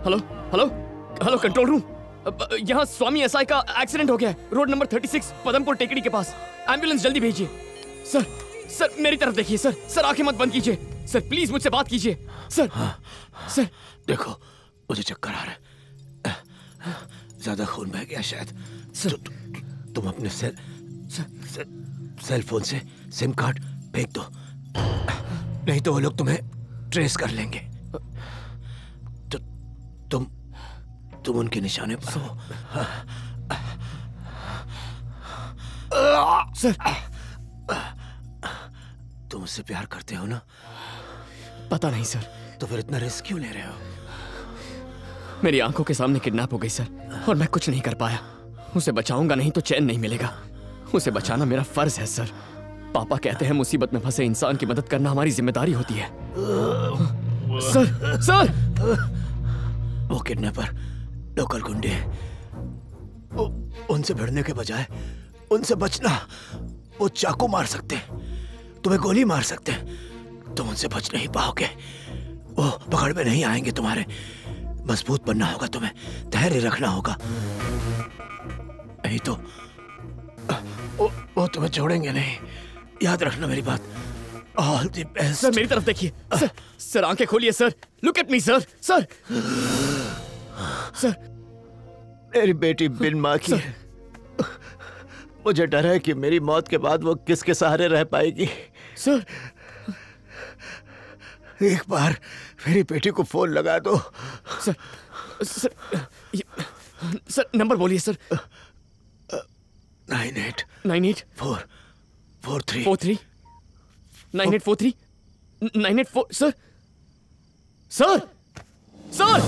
S3: Hello hello hello, control room. यहाँ स्वामी एसआई का एक्सीडेंट हो गया है, रोड नंबर 36 पदमपुर टेकड़ी के पास। एम्बुलेंस जल्दी भेजिए। सर सर मेरी तरफ देखिए सर। सर आंखें मत बंद कीजिए सर, प्लीज मुझसे बात कीजिए सर।
S9: हाँ,
S3: सर
S9: देखो मुझे चक्कर आ रहा है, ज्यादा खून बह गया शायद।
S3: सर
S9: तुम अपने सेल फोन से सिम कार्ड फेंक दो, नहीं तो वो लोग तुम्हें ट्रेस कर लेंगे। तो तुम उनके निशाने पर हो।
S3: सर
S9: तुम उससे प्यार करते हो ना?
S3: पता नहीं सर।
S9: तो फिर इतना रिस्क क्यों ले रहे हो?
S3: मेरी आंखों के सामने किडनैप हो गई सर, और मैं कुछ नहीं कर पाया। उसे बचाऊंगा नहीं तो चैन नहीं मिलेगा। उसे बचाना मेरा फर्ज है सर। पापा कहते हैं मुसीबत में फंसे इंसान की मदद करना हमारी जिम्मेदारी होती है। सर सर
S9: वो किडनैपर लोकल गुंडे, उनसे भिड़ने के बजाय उनसे बचना। वो चाकू मार सकते, तुम्हें गोली मार सकते, तुम उनसे बच नहीं पाओगे। वो पकड़ में नहीं आएंगे तुम्हारे। मजबूत बनना होगा तुम्हें, धैर्य रखना होगा, नहीं तो वो तुम्हें छोड़ेंगे नहीं। याद रखना मेरी बात। All the best.
S3: सर मेरी तरफ देखिए सर। सर आंखें खोलिए sir. Look at me sir. Sir sir
S9: मेरी बेटी बिन माँ की है। मुझे डर है कि मेरी मौत के बाद वो किसके सहारे रह पाएगी।
S3: सर
S9: एक बार मेरी बेटी को फोन लगा दो।
S3: सर सर सर नंबर बोलिए सर।
S9: 9843
S3: 9843 984 सर। सर सर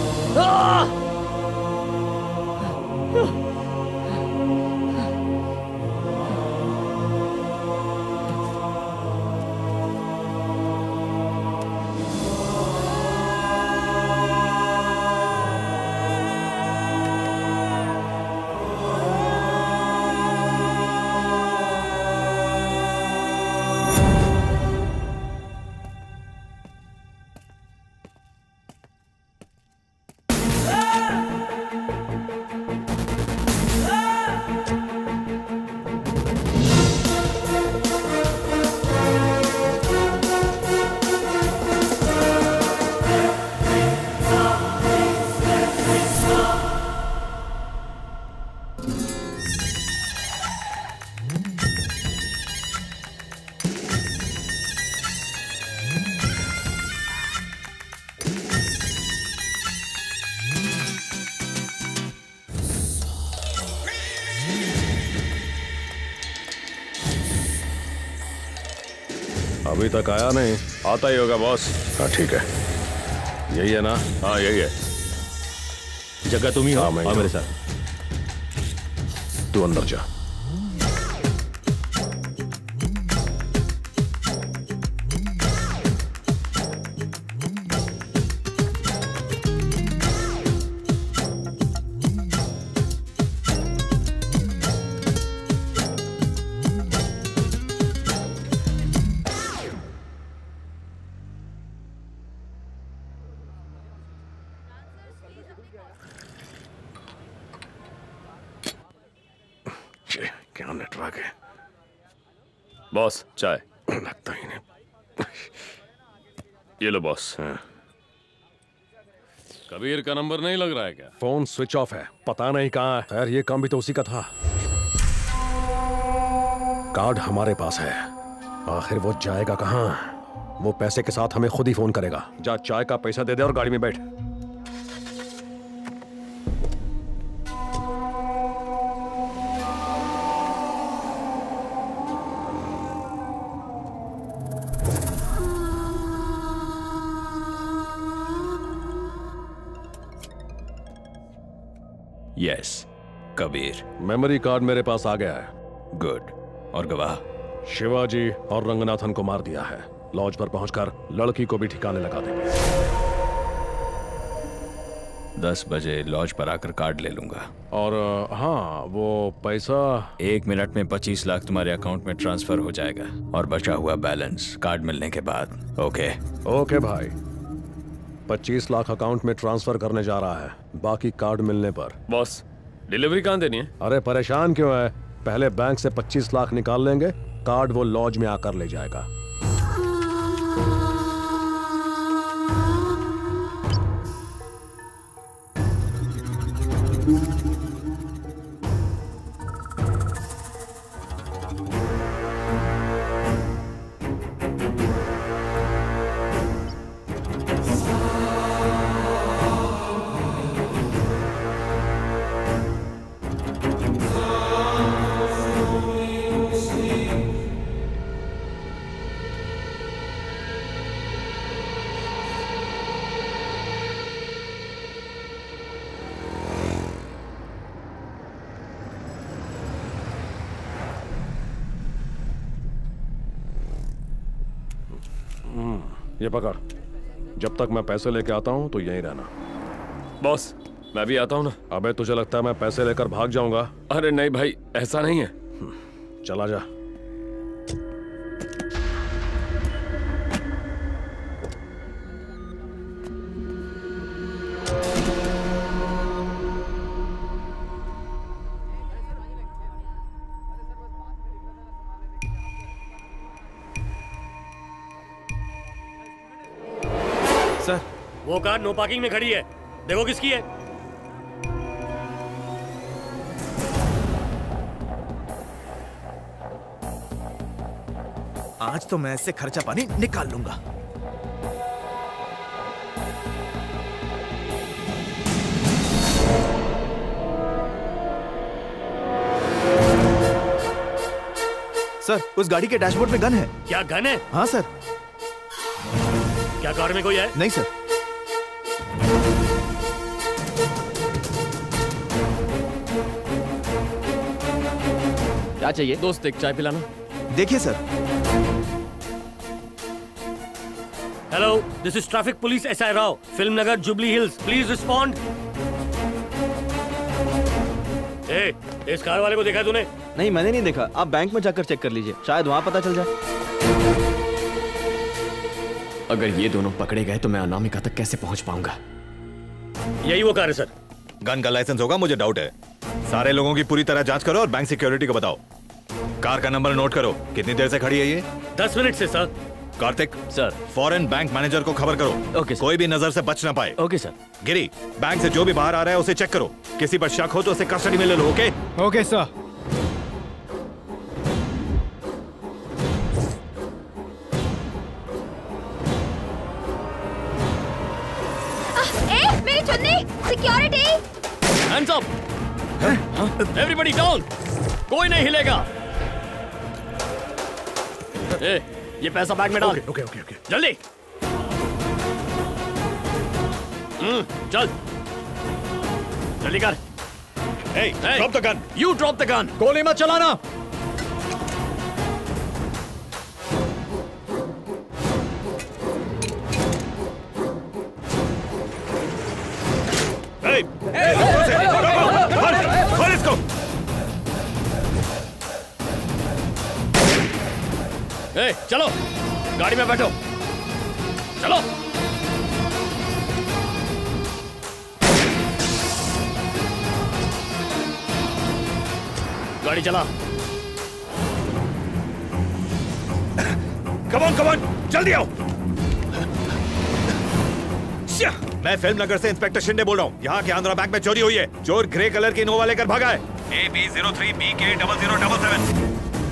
S12: अभी तक आया नहीं, आता ही होगा बॉस। हाँ ठीक है, यही है ना? हाँ यही है।
S6: जगह तुम ही हो।
S12: हाँ, मैं
S6: मेरे साथ।
S12: तू अंदर जा। क्या नेटवर्क है
S6: बॉस, चाय।
S12: लगता ही नहीं।
S6: ये लो बॉस। कबीर का नंबर नहीं लग रहा है क्या?
S12: फोन स्विच ऑफ है, पता नहीं कहाँ है। खैर ये काम भी तो उसी का था। कार्ड हमारे पास है, आखिर वो जाएगा कहाँ? वो पैसे के साथ हमें खुद ही फोन करेगा। जा चाय का पैसा दे दे और गाड़ी में बैठ।
S13: यस कबीर।
S12: मेमोरी कार्ड मेरे पास आ गया है।
S13: गुड। और गवाह?
S12: शिवाजी और रंगनाथन को मार दिया है। लॉज पर पहुंचकर लड़की को भी ठिकाने लगा देंगे।
S13: 10 बजे लॉज पर आकर कार्ड ले लूंगा।
S12: और हाँ, वो पैसा
S13: 1 मिनट में 25 लाख तुम्हारे अकाउंट में ट्रांसफर हो जाएगा और बचा हुआ बैलेंस कार्ड मिलने के बाद। ओके?
S12: ओके भाई। 25 लाख अकाउंट में ट्रांसफर करने जा रहा है, बाकी कार्ड मिलने पर।
S14: बॉस, डिलीवरी कहाँ देनी है?
S12: अरे परेशान क्यों है, पहले बैंक से 25 लाख निकाल लेंगे, कार्ड वो लॉज में आकर ले जाएगा। ये पकड़, जब तक मैं पैसे लेके आता हूँ तो यहीं रहना।
S14: बॉस, मैं भी आता हूँ ना।
S12: अबे तुझे लगता है मैं पैसे लेकर भाग जाऊंगा?
S14: अरे नहीं भाई, ऐसा नहीं है।
S12: चला जा।
S15: सर, वो कार नो पार्किंग में खड़ी है, देखो किसकी है।
S2: आज तो मैं इससे खर्चा पानी निकाल लूंगा।
S15: सर, उस गाड़ी के डैशबोर्ड में गन है। क्या गन है? हाँ सर। क्या कार में कोई है? नहीं सर।
S3: क्या चाहिए दोस्त, एक चाय पिलाना?
S15: देखिए sir. Hello, this is traffic police SI Rao, Film Nagar, Jubilee Hills, please respond. इस कार वाले को देखा तूने?
S16: नहीं, मैंने नहीं देखा, आप बैंक में जाकर चेक कर लीजिए, शायद वहां पता चल जाए।
S3: अगर ये दोनों पकड़े गए तो मैं अनामिका तक कैसे पहुंच पाऊंगा?
S15: यही वो कार है सर।
S2: गन का लाइसेंस होगा, मुझे डाउट है। सारे लोगों की पूरी तरह जांच करो और बैंक सिक्योरिटी को बताओ। कार का नंबर नोट करो। कितनी देर से खड़ी है ये?
S15: 10 मिनट से sir.
S2: Kartik
S3: sir,
S2: foreign bank manager को खबर करो।
S3: Okay sir.
S2: कोई भी नजर से बच ना पाए।
S3: Okay sir.
S2: गिरी, बैंक से जो भी बाहर आ रहा है उसे चेक करो, किसी पर शक हो तो उसे कस्टडी में ले लो। Okay
S15: okay sir.
S1: मेरी चुन्नी, security!
S3: Hands up! Everybody down! कोई नहीं हिलेगा। ये पैसा बैग में डाल।
S2: ओके ओके ओके,
S3: जल्दी। चल जल्दी कर।
S2: Drop the gun.
S3: You drop the gun.
S2: गोली मत चलाना। खोल इसको।
S3: चलो गाड़ी में बैठो, चलो। गाड़ी चला।
S2: कम ऑन जल्दी आओ। मैं फिल्म नगर से इंस्पेक्टर शिंदे बोल रहा हूँ। यहाँ के आंध्रा बैंक में चोरी हुई है। चोर ग्रे कलर की इनोवा लेकर भागा है। AB03BK0077।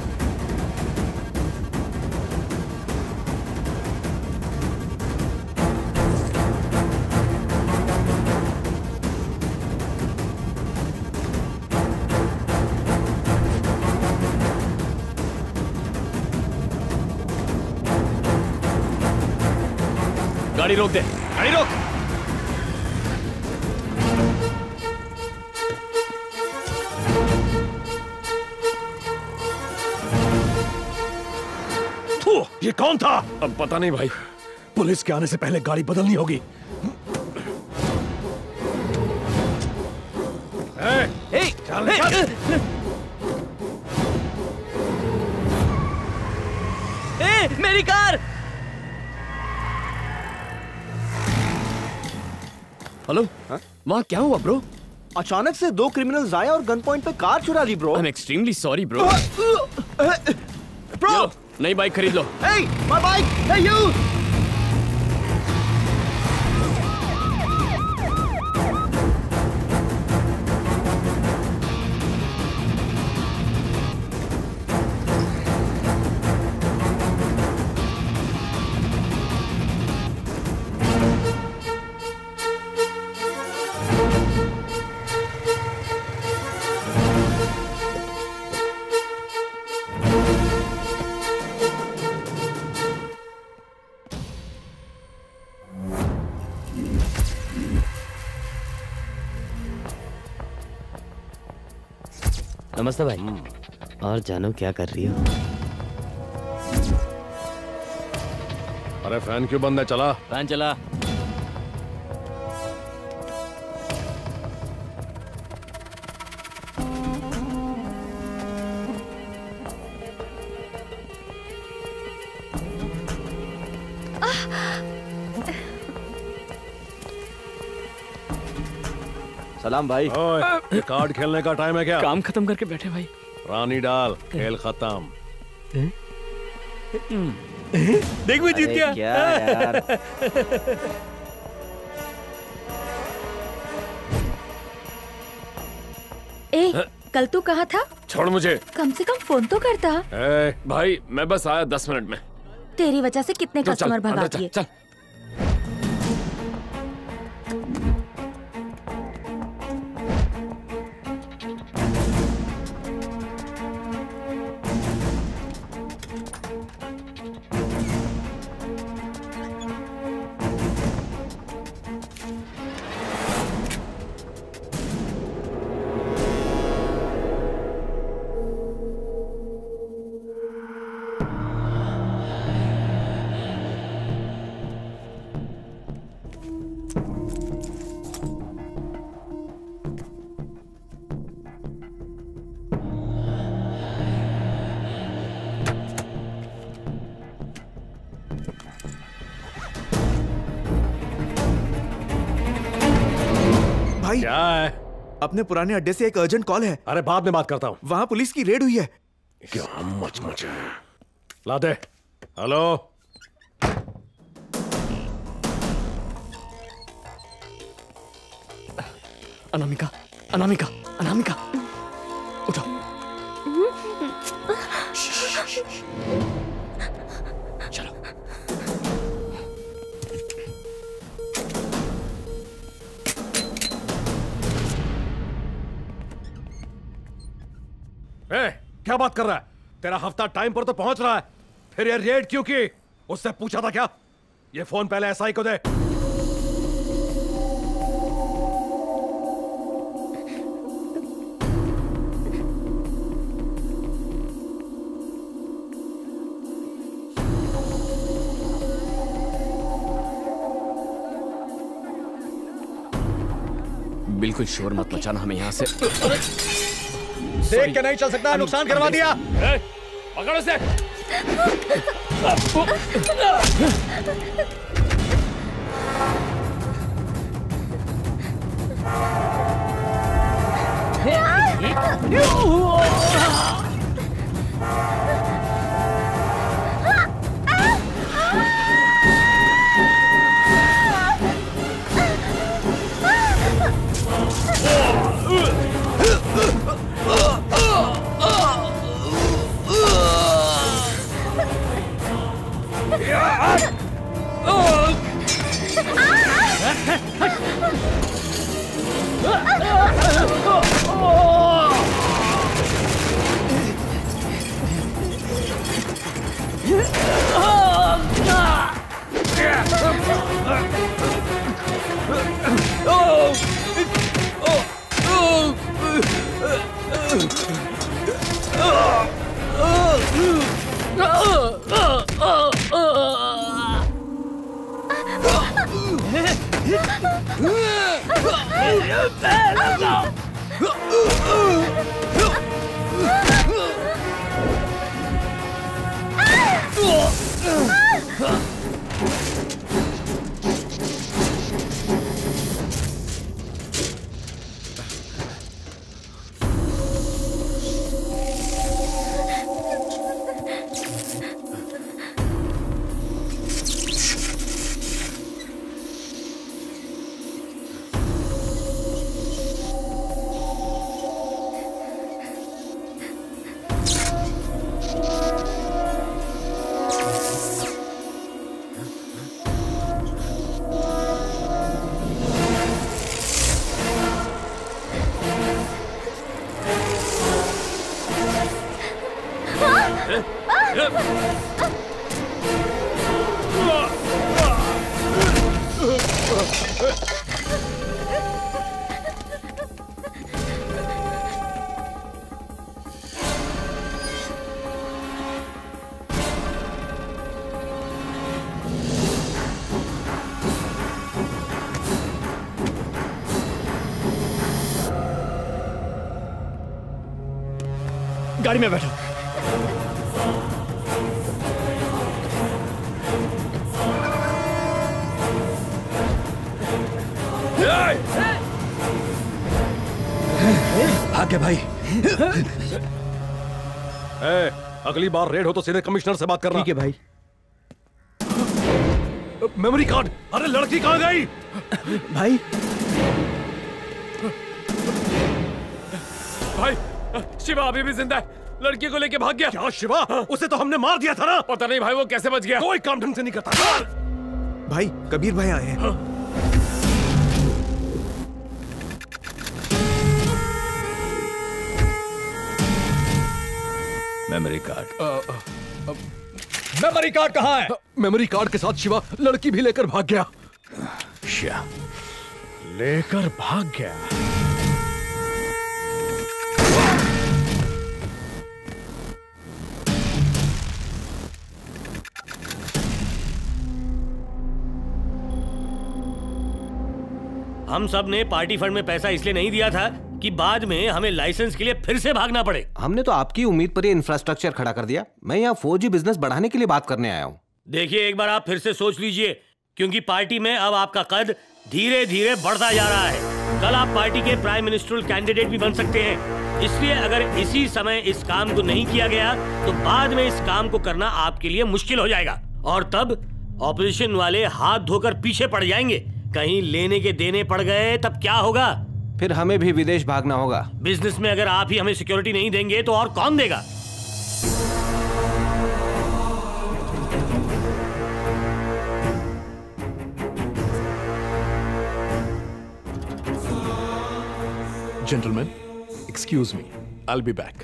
S3: गाड़ी रोक दे, गाड़ी रोक।
S12: ये कौन था?
S14: अब पता नहीं भाई।
S12: पुलिस के आने से पहले गाड़ी बदलनी होगी।
S7: मेरी कार!
S3: हेलो, वहाँ क्या हुआ ब्रो?
S16: अचानक से 2 क्रिमिनल्स आए और गन पॉइंट पे कार चुरा ली bro.
S3: I am extremely sorry bro.
S16: Bro,
S3: नई बाइक खरीद लो।
S16: Hey, my bike! Hey you!
S7: नमस्ते भाई। और जानू क्या कर रही हो?
S12: अरे फैन क्यों बंद है? चला
S7: फैन चला।
S16: सलाम भाई।
S12: ओए, ये कार्ड खेलने का टाइम है क्या?
S3: काम खत्म करके बैठे भाई।
S12: रानी डाल, खेल खत्म।
S15: देख मैं जीत गया।
S16: क्या यार?
S8: ए, कल तू कहाँ था?
S14: छोड़ मुझे।
S8: कम से कम फोन तो करता।
S14: भाई मैं बस आया 10 मिनट में।
S8: तेरी वजह से कितने
S14: तो
S8: कस्टमर
S14: चल,
S8: भगा
S14: अंदर
S8: दिए।
S14: चल।
S17: भाई
S12: क्या है?
S17: अपने पुराने अड्डे से एक अर्जेंट कॉल है।
S12: अरे बाद में बात करता हूँ।
S17: वहाँ पुलिस की रेड हुई है।
S12: क्या मच है। ला दे। हेलो,
S3: अनामिका, अनामिका, अनामिका, उठो। चलो।
S12: क्या बात कर रहा है? तेरा हफ्ता टाइम पर तो पहुंच रहा है, फिर ये रेड क्यों की? उससे पूछा था क्या? ये फोन पहले एसआई को दे।
S3: बिल्कुल शोर मत मचाना, हमें यहाँ से।
S2: देख के नहीं चल सकता, नुकसान करवा दिया।
S14: पकड़ो से।
S3: गाड़ी में बैठो।
S12: भाग्य भाई। अगली बार रेड हो तो सीधे कमिश्नर से बात करना।
S17: ठीक है भाई।
S12: Memory card. अरे लड़की कहाँ गई?
S17: भाई
S14: भाई शिवा अभी भी जिंदा है, लड़की को लेके भाग गया।
S12: क्या शिवा? उसे तो हमने मार दिया था ना।
S14: पता नहीं भाई वो कैसे बच गया।
S12: कोई काम ढंग से नहीं करता।
S17: भाई कबीर भाई आए हैं।
S2: Memory card.
S12: मेमोरी कार्ड कहाँ है? मेमोरी कार्ड के साथ शिवा लड़की भी लेकर भाग गया।
S2: लेकर भाग गया।
S15: हम सब ने पार्टी फंड में पैसा इसलिए नहीं दिया था कि बाद में हमें लाइसेंस के लिए फिर से भागना पड़े।
S10: हमने तो आपकी उम्मीद पर ये इंफ्रास्ट्रक्चर खड़ा कर दिया। मैं यहाँ 4G बिजनेस बढ़ाने के लिए बात करने आया हूँ।
S15: देखिए एक बार आप फिर से सोच लीजिए, क्योंकि पार्टी में अब आपका कद धीरे धीरे बढ़ता जा रहा है। कल आप पार्टी के प्राइम मिनिस्ट्रियल कैंडिडेट भी बन सकते हैं। इसलिए अगर इसी समय इस काम को नहीं किया गया तो बाद में इस काम को करना आपके लिए मुश्किल हो जाएगा, और तब ऑपोजिशन वाले हाथ धोकर पीछे पड़ जाएंगे। कहीं लेने के देने पड़ गए तब क्या होगा?
S10: फिर हमें भी विदेश भागना होगा।
S15: बिजनेस में अगर आप ही हमें सिक्योरिटी नहीं देंगे तो और कौन देगा?
S6: Gentlemen, excuse me. I'll be back.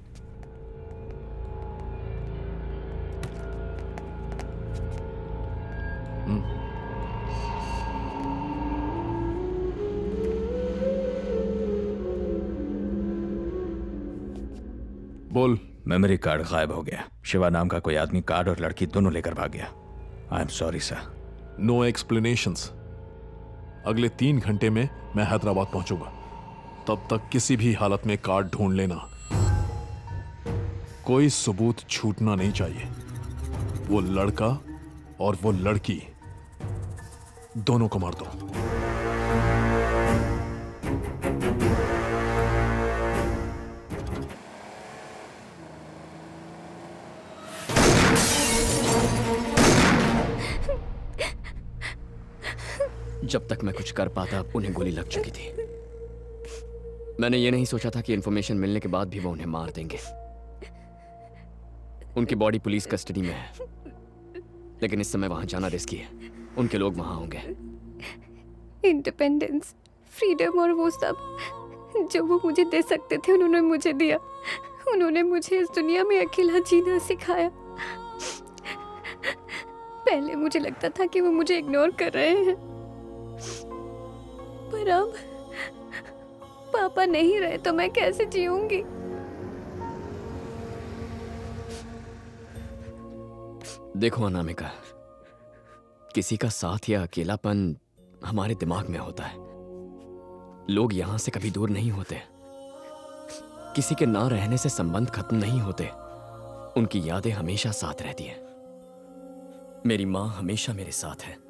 S6: बोल।
S13: मेमोरी कार्ड गायब हो गया। शिवा नाम का कोई आदमी कार्ड और लड़की दोनों लेकर भाग गया। I am sorry sir.
S6: No explanations. अगले 3 घंटे में मैं हैदराबाद पहुंचूंगा। तब तक किसी भी हालत में कार्ड ढूंढ लेना। कोई सबूत छूटना नहीं चाहिए। वो लड़का और वो लड़की दोनों को मार दो।
S3: जब तक मैं कुछ कर पाता उन्हें गोली लग चुकी थी। मैंने ये नहीं सोचा था कि इन्फॉर्मेशन मिलने के बाद भी वो उन्हें मार देंगे। उनकी बॉडी पुलिस कस्टडी में है, लेकिन इस समय वहां जाना रिस्की है। उनके लोग वहां होंगे।
S1: इंडिपेंडेंस, फ्रीडम और वो सब जो वो मुझे दे सकते थे उन्होंने मुझे दिया। उन्होंने मुझे इस दुनिया में अकेला जीना सिखाया। पहले मुझे लगता था कि वो मुझे इग्नोर कर रहे हैं, पर अब पापा नहीं रहे तो मैं कैसे जीऊंगी?
S3: देखो अनामिका, किसी का साथ या अकेलापन हमारे दिमाग में होता है। लोग यहां से कभी दूर नहीं होते। किसी के ना रहने से संबंध खत्म नहीं होते। उनकी यादें हमेशा साथ रहती हैं। मेरी मां हमेशा मेरे साथ है।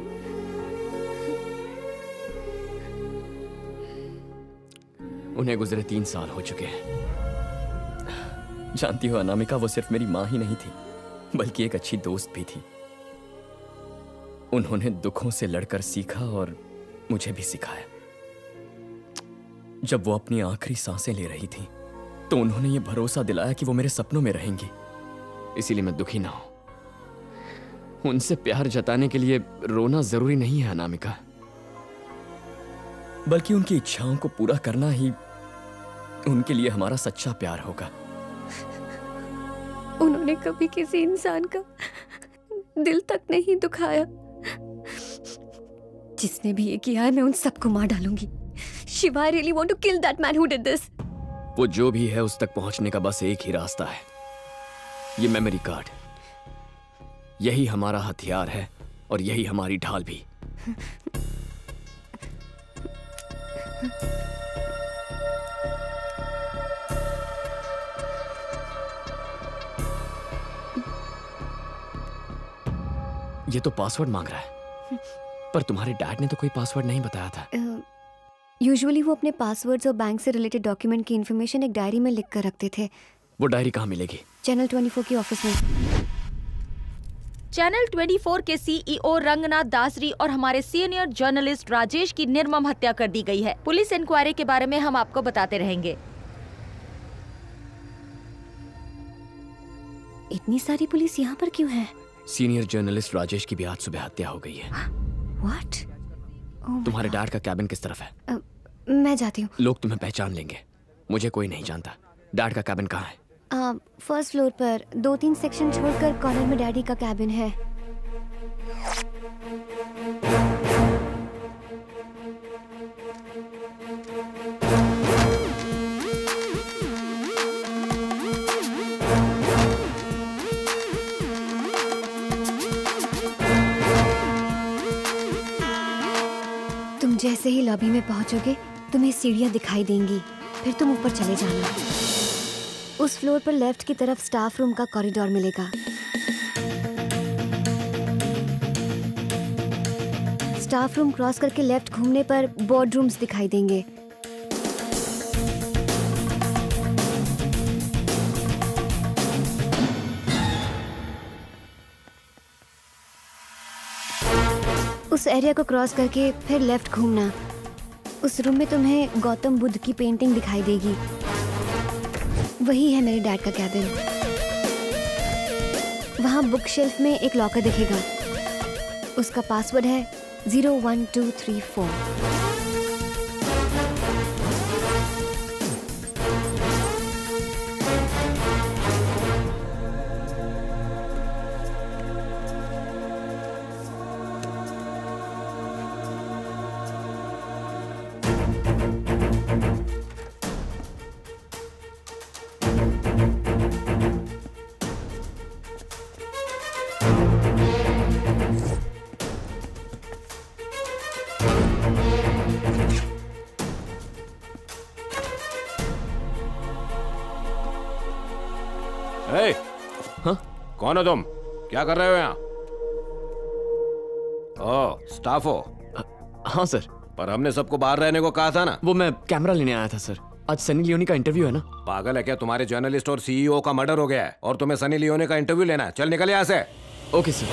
S3: उन्हें गुजरे 3 साल हो चुके हैं। जानती हो अनामिका, वो सिर्फ मेरी मां ही नहीं थी, बल्कि एक अच्छी दोस्त भी थी। उन्होंने दुखों से लड़कर सीखा और मुझे भी सिखाया। जब वो अपनी आखिरी सांसें ले रही थी तो उन्होंने ये भरोसा दिलाया कि वो मेरे सपनों में रहेंगी। इसीलिए मैं दुखी ना हूं। उनसे प्यार जताने के लिए रोना जरूरी नहीं है अनामिका, बल्कि उनकी इच्छाओं को पूरा करना ही उनके लिए हमारा सच्चा प्यार होगा।
S1: उन्होंने कभी किसी इंसान का दिल तक नहीं दुखाया, जिसने भी ये किया है मैं उन सबको मार डालूंगी। Shiva, I really want to kill that man who did this.
S3: वो जो भी है उस तक पहुंचने का बस एक ही रास्ता है, ये मेमोरी कार्ड। यही हमारा हथियार है और यही हमारी ढाल भी। ये तो पासवर्ड मांग रहा है, पर तुम्हारे डैड ने तो कोई पासवर्ड नहीं बताया था।
S1: यूजुअली वो अपने पासवर्ड्स और बैंक से रिलेटेड डॉक्यूमेंट की इन्फॉर्मेशन एक डायरी में लिख कर रखते थे।
S3: वो डायरी कहाँ मिलेगी?
S1: चैनल 24 की ऑफिस में।
S8: चैनल 24 के सीईओ रंगनाथ दासरी और हमारे सीनियर जर्नलिस्ट राजेश की निर्मम हत्या कर दी गई है। पुलिस इंक्वायरी के बारे में हम आपको बताते रहेंगे।
S1: इतनी सारी पुलिस यहाँ पर क्यों है?
S3: सीनियर जर्नलिस्ट राजेश की भी आज सुबह हत्या हो गई है।
S1: What?
S3: तुम्हारे डैड का कैबिन किस तरफ है?
S1: मैं जाती हूँ।
S3: लोग तुम्हें पहचान लेंगे, मुझे कोई नहीं जानता। डैड का कैबिन कहाँ है?
S1: फर्स्ट फ्लोर पर 2-3 सेक्शन छोड़कर कॉर्नर में डैडी का कैबिन है। तुम जैसे ही लॉबी में पहुंचोगे तुम्हें सीढ़ियां दिखाई देंगी, फिर तुम ऊपर चले जाना। उस फ्लोर पर लेफ्ट की तरफ स्टाफ रूम का कॉरिडोर मिलेगा। स्टाफ रूम क्रॉस करके लेफ्ट घूमने पर बोर्ड रूम्स दिखाई देंगे। उस एरिया को क्रॉस करके फिर लेफ्ट घूमना। उस रूम में तुम्हें गौतम बुद्ध की पेंटिंग दिखाई देगी। वही है मेरे डैड का कैबिन। वहाँ बुक शेल्फ में एक लॉकर दिखेगा। उसका पासवर्ड है 01234।
S10: कौन हो तुम? क्या कर रहे हो यहाँ? ओह, स्टाफ हो?
S3: हाँ सर।
S10: पर हमने सबको बाहर रहने को कहा था ना।
S3: वो मैं कैमरा लेने आया था सर। आज सनी लियोनी का इंटरव्यू है ना।
S10: पागल है क्या? तुम्हारे जर्नलिस्ट और सीईओ का मर्डर हो गया है और तुम्हें सनी लियोनी का इंटरव्यू लेना है। चल निकल यहाँ से।
S3: Okay sir.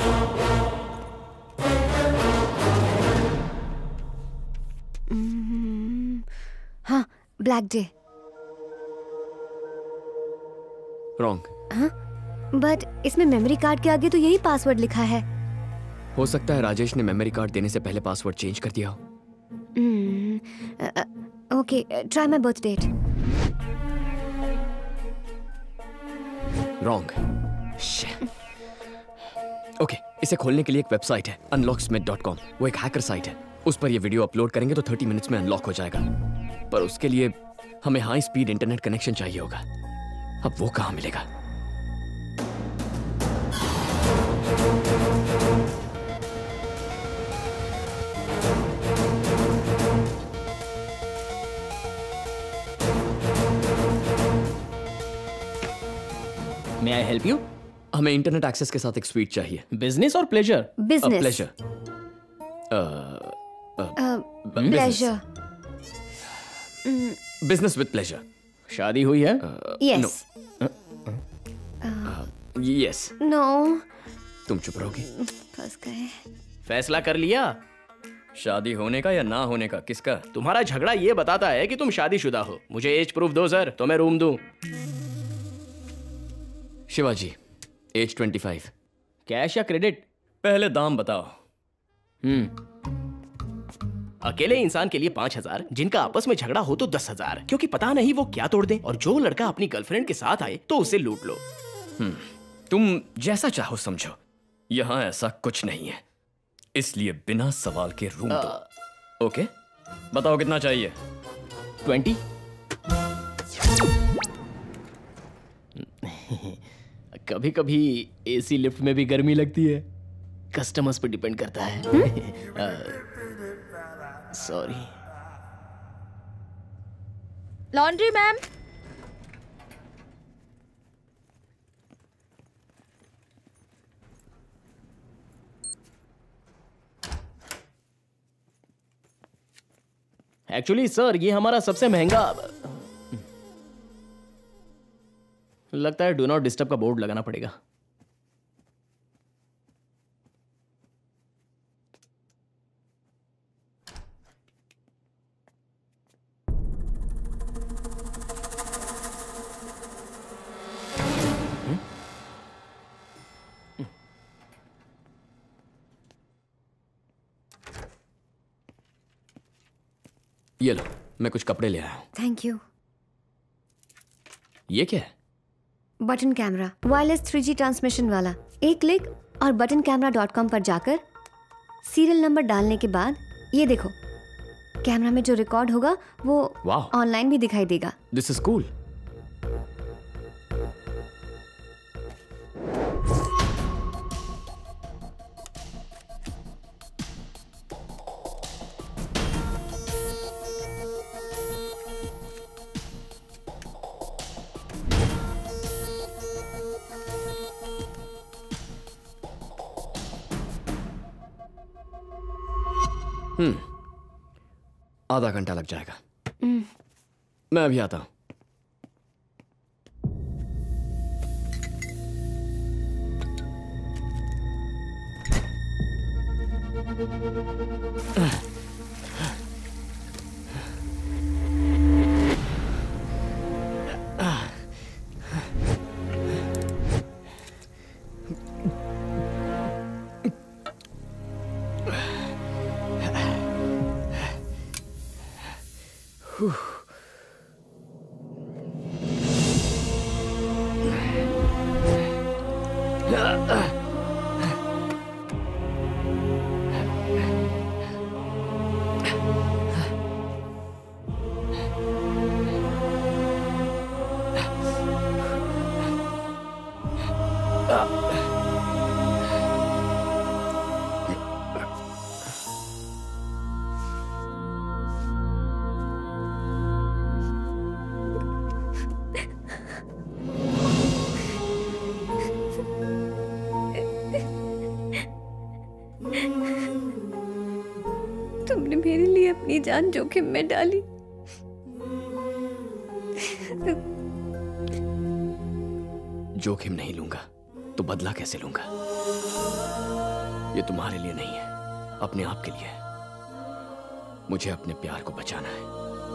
S1: हाँ, ब्लैक डे।
S3: रॉन्ग।
S1: हाँ? बट इसमें मेमोरी कार्ड के आगे तो यही पासवर्ड लिखा है।
S3: हो सकता है राजेश ने मेमोरी कार्ड देने से पहले पासवर्ड चेंज कर दिया हो।
S1: Okay, try my birth date.
S3: Wrong. Okay, इसे खोलने के लिए एक वेबसाइट है unlocksmith.com। वो एक हैकर साइट है। उस पर ये वीडियो अपलोड करेंगे तो 30 मिनट्स में अनलॉक हो जाएगा। पर उसके लिए हमें हाई स्पीड इंटरनेट कनेक्शन चाहिए होगा। अब वो कहाँ मिलेगा?
S7: May I help you?
S3: हमें इंटरनेट एक्सेस के साथ एक स्वीट चाहिए।
S7: बिजनेस और pleasure?
S1: Business.
S3: Pleasure.
S1: Pleasure.
S3: Business with pleasure.
S7: शादी हुई है?
S1: यस।
S3: यस।
S1: नो।
S3: तुम चुप रहोगी?
S1: फंस गए।
S7: फैसला कर लिया?
S3: शादी होने का या ना होने का? किसका?
S7: तुम्हारा झगड़ा ये बताता है कि तुम शादीशुदा हो। मुझे एज प्रूफ दो सर, तो मैं रूम दूं।
S3: शिवाजी, एज 25।
S7: कैश या क्रेडिट?
S3: पहले दाम बताओ।
S7: अकेले इंसान के लिए 5,000, जिनका आपस में झगड़ा हो तो 10,000, क्योंकि पता नहीं वो क्या तोड़ दें, और जो लड़का अपनी गर्लफ्रेंड के साथ आए तो उसे लूट लो।
S3: तुम जैसा चाहो समझो, यहाँ ऐसा कुछ नहीं है। इसलिए बिना सवाल के रूम दो। ओके, बताओ कितना चाहिए?
S7: 20। कभी कभी एसी लिफ्ट में भी गर्मी लगती है, कस्टमर्स पे डिपेंड करता है। Sorry.
S8: Laundry ma'am.
S7: Actually sir, ये हमारा सबसे महंगा, लगता है डू नॉट डिस्टर्ब का बोर्ड लगाना पड़ेगा।
S3: ये लो, मैं कुछ कपड़े ले आया हूं।
S1: Thank you.
S3: ये क्या है?
S1: Button camera, wireless 3G transmission वाला। एक क्लिक और buttoncamera.com पर जाकर सीरियल नंबर डालने के बाद ये देखो, कैमरा में जो रिकॉर्ड होगा वो ऑनलाइन भी दिखाई देगा।
S3: This is cool. आधा घंटा लग जाएगा। मैं अभी आता हूं।
S1: तुमने मेरे लिए अपनी जान जोखिम में डाली।
S3: जोखिम नहीं लूंगा तो बदला कैसे लूंगा? ये तुम्हारे लिए नहीं है, अपने आप के लिए है। मुझे अपने प्यार को बचाना है।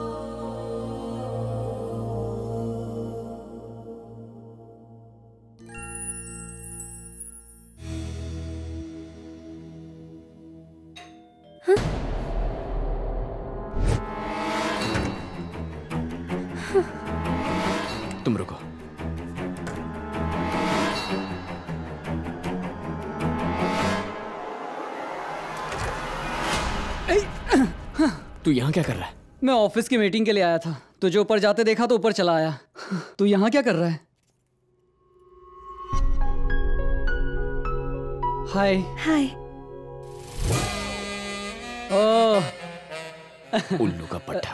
S3: तुम रुको। तू यहाँ क्या कर रहा है?
S5: मैं ऑफिस की मीटिंग के लिए आया था, तुझे ऊपर जाते देखा तो ऊपर चला आया। तू यहाँ क्या कर रहा है? हाय।
S1: हाय।
S5: ओह
S3: उल्लू का पट्टा।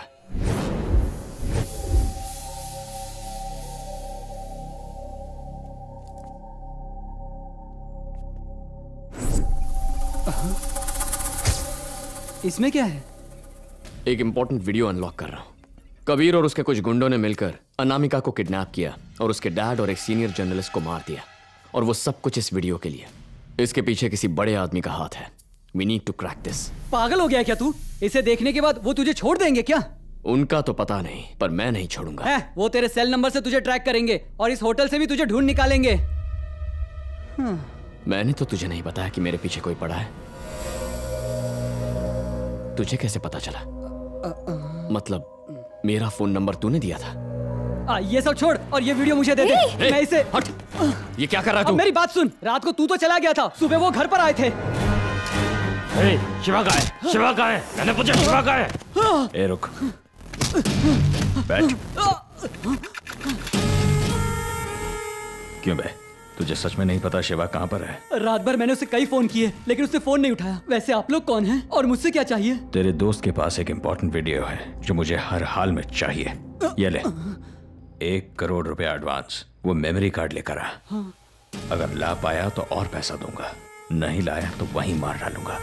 S5: इसमें क्या है?
S3: एक इंपॉर्टेंट वीडियो अनलॉक कर रहा हूं। कबीर और उसके कुछ गुंडों ने मिलकर अनामिका को किडनैप किया और उसके डैड और एक सीनियर जर्नलिस्ट को मार दिया, और वो सब कुछ इस वीडियो के लिए। इसके पीछे किसी बड़े आदमी का हाथ है। We need to crack this।
S5: पागल हो गया क्या तू? इसे देखने के बाद वो तुझे छोड़ देंगे क्या?
S3: उनका तो पता नहीं, पर मैं नहीं छोड़ूंगा।
S5: है, वो तेरे सेल नंबर से तुझे ट्रैक करेंगे और इस होटल से भी तुझे ढूंढ निकालेंगे।
S3: मैंने तो तुझे नहीं बताया कि मेरे पीछे कोई पड़ा है। तुझे कैसे पता चला? मतलब मेरा फोन नंबर तूने दिया था?
S5: ये सब छोड़ और ये वीडियो मुझे दे दे। मैं इसे
S3: हट। ये क्या कर रहा है तू?
S5: मेरी बात सुन, रात को तू तो चला गया था, सुबह वो घर पर आए थे।
S13: शिवा कहाँ है? शिवा कहाँ है? मैंने पूछा शिवा कहाँ है? ए रुक, बैठ। क्यों बे? तुझे सच में नहीं पता शिवा कहाँ पर है?
S5: रात भर मैंने उसे कई फोन किए लेकिन उसने फोन नहीं उठाया। वैसे आप लोग कौन हैं और मुझसे क्या चाहिए?
S13: तेरे दोस्त के पास एक इम्पोर्टेंट वीडियो है जो मुझे हर हाल में चाहिए। ये ले, 1 करोड़ रुपया एडवांस। वो मेमोरी कार्ड लेकर आ। अगर ला पाया तो और पैसा दूंगा, नहीं लाया तो वहीं मार डालूंगा।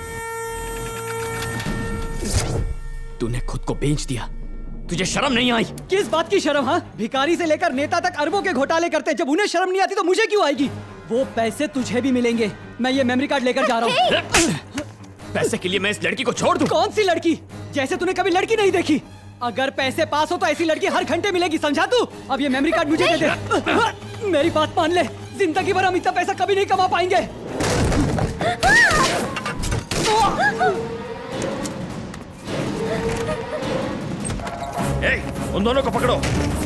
S3: तूने खुद को बेच दिया, तुझे शर्म नहीं आई?
S5: किस बात की शर्म? हाँ, भिखारी से लेकर नेता तक अरबों के घोटाले करते, जब उन्हें शर्म नहीं आती तो मुझे क्यों आएगी? वो पैसे तुझे भी मिलेंगे। मैं ये मेमोरी कार्ड लेकर जा रहा हूँ।
S3: पैसे के लिए मैं इस लड़की को छोड़ दूं?
S5: कौन सी लड़की? जैसे तूने कभी लड़की नहीं देखी। अगर पैसे पास हो तो ऐसी लड़की हर घंटे मिलेगी, समझा तू? अब ये मेमोरी कार्ड मुझे दे दे। मेरी बात मान ले, जिंदगी भर हम इतना पैसा कभी नहीं कमा पाएंगे।
S13: उन दोनों को पकड़ो।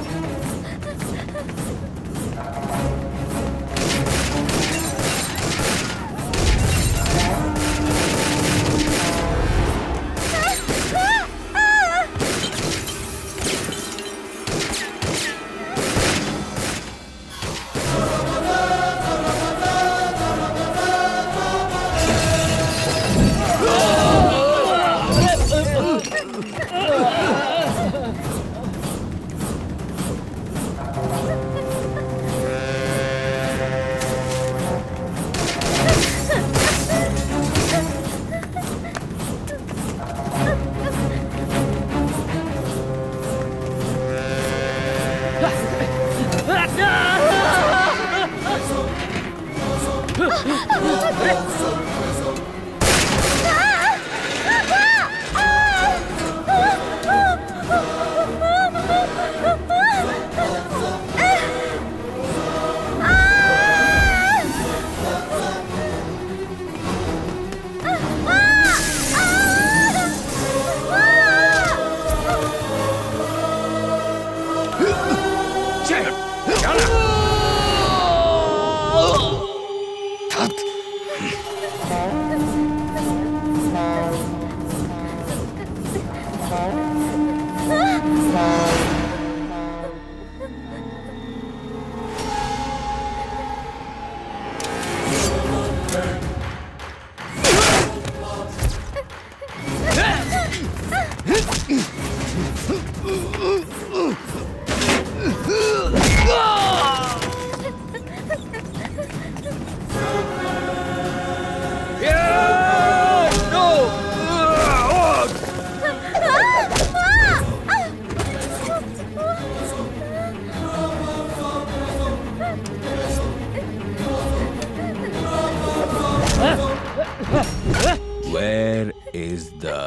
S13: Where is the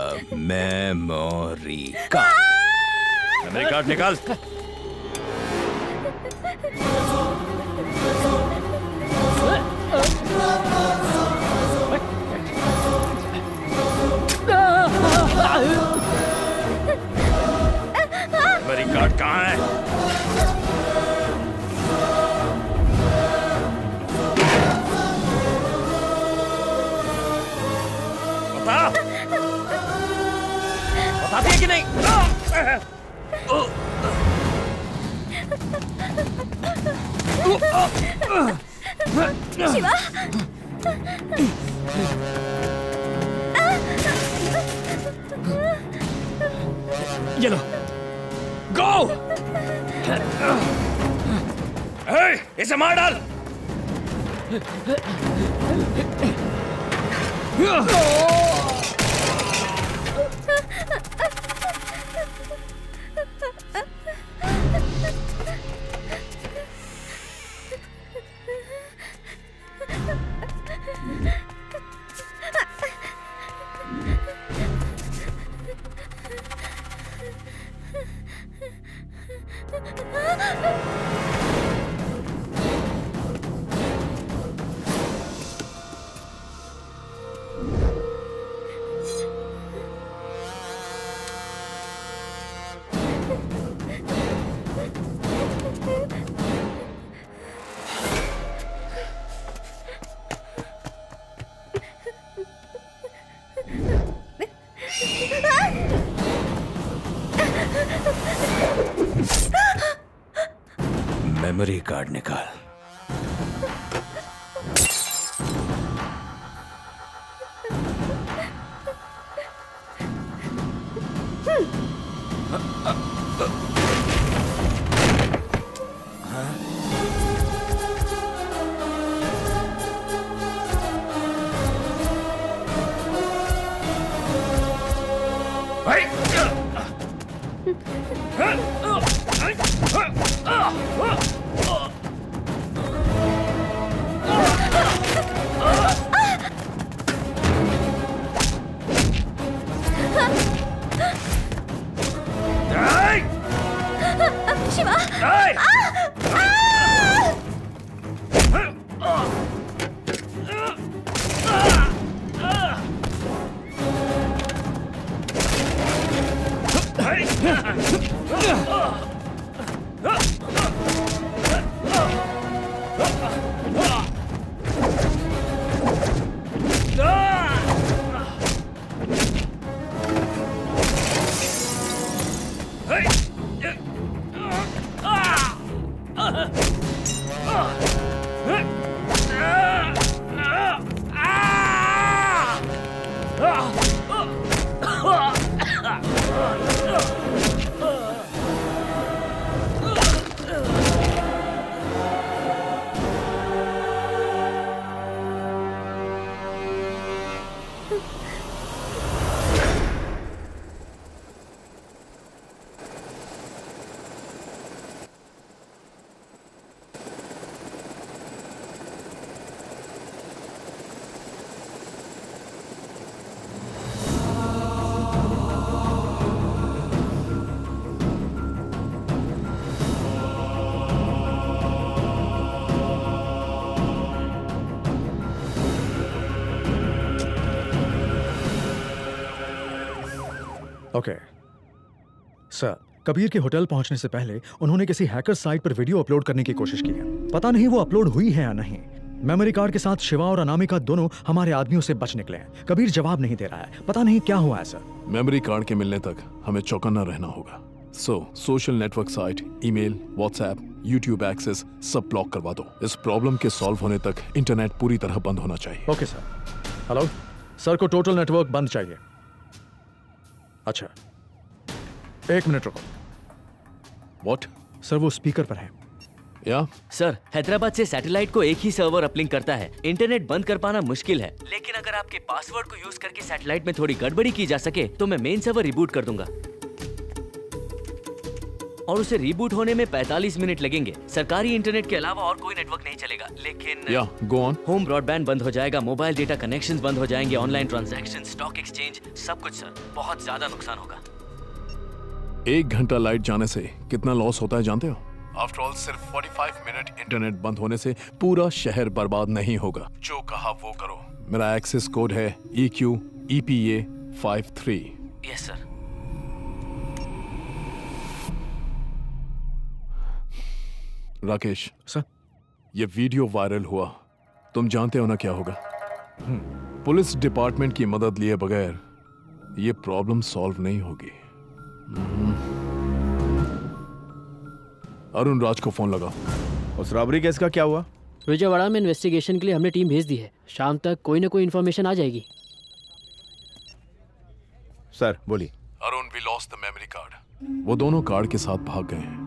S13: memory card?
S3: Memory card निकाल। मेमोरी कार्ड कहाँ है? बताती है कि नहीं?
S1: शिवा!
S3: ये लो, गो! इसे मार डाल!
S13: मेमोरी कार्ड निकाल।
S18: ओके सर, कबीर के होटल पहुंचने से पहले उन्होंने किसी हैकर साइट पर वीडियो अपलोड करने की कोशिश की है। पता नहीं वो अपलोड हुई है या नहीं। मेमोरी कार्ड के साथ शिवा और अनामिका दोनों हमारे आदमियों से बच निकले हैं। कबीर जवाब नहीं दे रहा है, पता नहीं क्या हुआ है सर।
S6: मेमोरी कार्ड के मिलने तक हमें चौकन्ना रहना होगा। Social network site, email, WhatsApp, YouTube access सब ब्लॉक करवा दो। इस प्रॉब्लम के सॉल्व होने तक इंटरनेट पूरी तरह बंद होना चाहिए।
S18: Okay sir. हेलो सर, को टोटल नेटवर्क बंद चाहिए। अच्छा, एक मिनट रुको।
S6: व्हाट?
S18: सर वो स्पीकर पर है।
S6: या
S19: सर, हैदराबाद से सैटेलाइट को एक ही सर्वर अपलिंक करता है। इंटरनेट बंद कर पाना मुश्किल है, लेकिन अगर आपके पासवर्ड को यूज करके सैटेलाइट में थोड़ी गड़बड़ी की जा सके तो मैं मेन सर्वर रिबूट कर दूंगा और उसे रिबूट होने में 45 मिनट लगेंगे। सरकारी इंटरनेट के अलावा और कोई नेटवर्क नहीं चलेगा, लेकिन
S6: गो ऑन।
S19: होम ब्रॉडबैंड बंद हो जाएगा, मोबाइल डेटा कनेक्शंस बंद हो जाएंगे, ऑनलाइन ट्रांजैक्शन, स्टॉक एक्सचेंज, सब कुछ सर। बहुत ज्यादा नुकसान होगा।
S6: 1 घंटा लाइट जाने से कितना लॉस होता है जानते हो? आफ्टर ऑल सिर्फ 45 मिनट इंटरनेट बंद होने से पूरा शहर बर्बाद नहीं होगा। जो कहा वो करो। मेरा एक्सेस कोड है EQEPA53।
S19: Yes sir.
S6: Rakesh
S18: sir,
S6: ये वीडियो वायरल हुआ, तुम जानते हो ना क्या होगा? पुलिस डिपार्टमेंट की मदद लिए बगैर ये प्रॉब्लम सॉल्व नहीं होगी। अरुण राज को फोन लगा।
S17: उस रॉबरी केस का क्या हुआ?
S20: विजयवाड़ा में इन्वेस्टिगेशन के लिए हमने टीम भेज दी है। शाम तक कोई ना कोई इन्फॉर्मेशन आ जाएगी।
S17: सर बोलिए।
S6: Arun, we lost the memory card. वो दोनों कार्ड के साथ भाग गए हैं।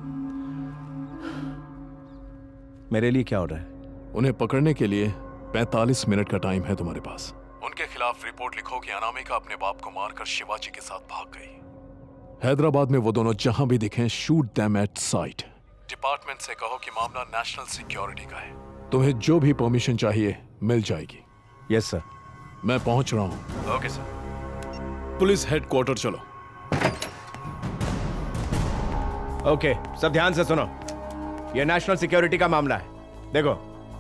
S17: मेरे लिए क्या ऑर्डर है?
S6: उन्हें पकड़ने के लिए 45 मिनट का टाइम है तुम्हारे पास। उनके खिलाफ रिपोर्ट लिखो कि अनामिका अपने बाप को मारकर शिवाजी के साथ भाग गई। हैदराबाद में वो दोनों जहां भी दिखें, shoot them at sight. Department से कहो कि मामला नेशनल सिक्योरिटी का है। तुम्हें जो भी परमिशन चाहिए मिल जाएगी।
S17: Yes sir.
S6: मैं पहुंच रहा हूं।
S17: Okay sir.
S6: पुलिस हेडक्वार्टर चलो।
S17: ओके, सब ध्यान से सुनो। यह नेशनल सिक्योरिटी का मामला है। देखो,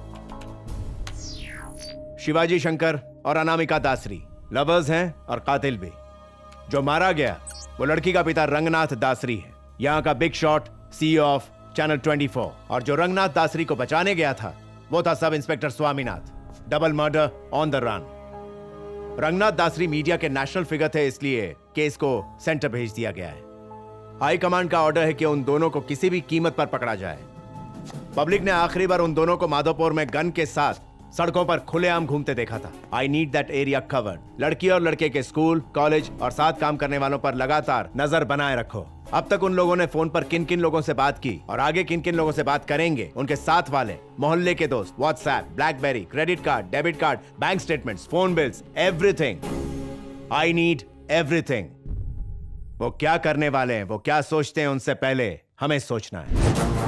S17: शिवाजी शंकर और अनामिका दासरी लवर्स हैं और कातिल भी। जो मारा गया वो लड़की का पिता रंगनाथ दासरी है, यहाँ का big shot, CEO of channel 24। और जो रंगनाथ दासरी को बचाने गया था वो था सब inspector Swaminath. Double murder on the run. Ranganath Dasari media के नेशनल फिगर थे, इसलिए केस को सेंटर भेज दिया गया है। हाई कमांड का ऑर्डर है कि उन दोनों को किसी भी कीमत पर पकड़ा जाए। पब्लिक ने आखिरी बार उन दोनों को माधोपुर में गन के साथ सड़कों पर खुलेआम घूमते देखा था। I need that area covered. लड़की और लड़के के स्कूल, कॉलेज और साथ काम करने वालों पर लगातार नजर बनाए रखो। अब तक उन लोगों ने फोन पर किन किन लोगों से बात की और आगे किन किन लोगों से बात करेंगे, उनके साथ वाले, मोहल्ले के दोस्त, WhatsApp, BlackBerry, credit card, debit card, bank statements, phone bills, everything. I need everything. वो क्या करने वाले हैं, वो क्या सोचते हैं, उनसे पहले हमें सोचना है।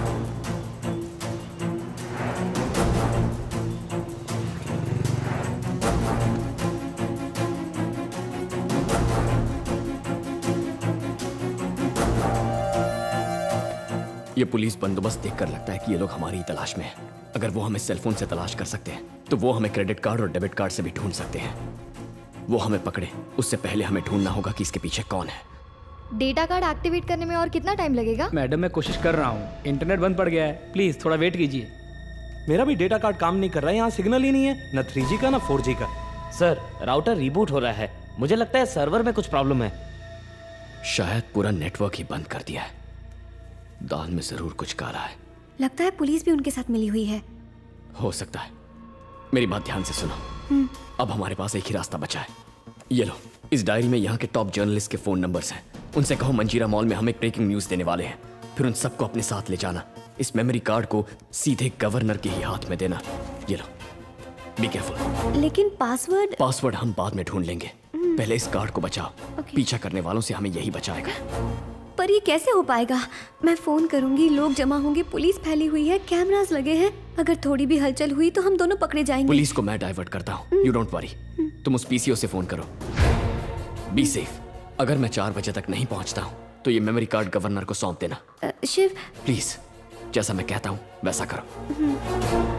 S3: ये पुलिस बंदोबस्त देखकर लगता है कि ये लोग हमारी तलाश में हैं। अगर वो हमें सेलफोन से तलाश कर सकते हैं तो वो हमें क्रेडिट कार्ड और डेबिट कार्ड से भी ढूंढ सकते हैं। वो हमें पकड़े उससे पहले हमें ढूंढना होगा कि इसके पीछे कौन है।
S21: डेटा कार्ड एक्टिवेट करने में और कितना टाइम लगेगा?
S22: मैडम मैं कोशिश कर रहा हूँ, इंटरनेट बंद पड़ गया है, प्लीज थोड़ा वेट कीजिए।
S10: मेरा भी डेटा कार्ड काम नहीं कर रहा है, यहाँ सिग्नल ही नहीं है, न 3G का न 4G का।
S19: सर राउटर रिबूट हो रहा है, मुझे लगता है सर्वर में कुछ प्रॉब्लम है।
S3: शायद पूरा नेटवर्क ही बंद कर दिया है। दाल में जरूर कुछ काला है।
S1: लगता है पुलिस भी उनके साथ मिली हुई है।
S3: हो सकता है। मेरी बात ध्यान से सुनो। अब हमारे पास एक ही रास्ता बचा है। ये लो, इस डायरी में यहाँ के टॉप जर्नलिस्ट के फोन नंबर्स हैं। उनसे कहो मंजीरा मॉल में हमें ब्रेकिंग न्यूज देने वाले हैं। फिर उन सबको अपने साथ ले जाना। इस मेमोरी कार्ड को सीधे गवर्नर के ही हाथ में देना। ये लो, बी केयरफुल।
S1: लेकिन
S3: पासवर्ड हम बाद में ढूंढ लेंगे। पहले इस कार्ड को बचाओ। पीछा करने वालों से हमें यही बचाएगा।
S1: पर ये कैसे हो पाएगा? मैं फोन करूंगी, लोग जमा होंगे, पुलिस फैली हुई है, कैमरास लगे हैं। अगर थोड़ी भी हलचल हुई तो हम दोनों पकड़े जाएंगे।
S3: पुलिस को मैं डाइवर्ट करता हूँ। You don't worry. तुम उस पीसीओ से फोन करो। Be safe. अगर मैं 4 बजे तक नहीं पहुंचता हूँ तो ये मेमोरी कार्ड गवर्नर को सौंप देना।
S1: शिव
S3: प्लीज, जैसा मैं कहता हूँ वैसा करो।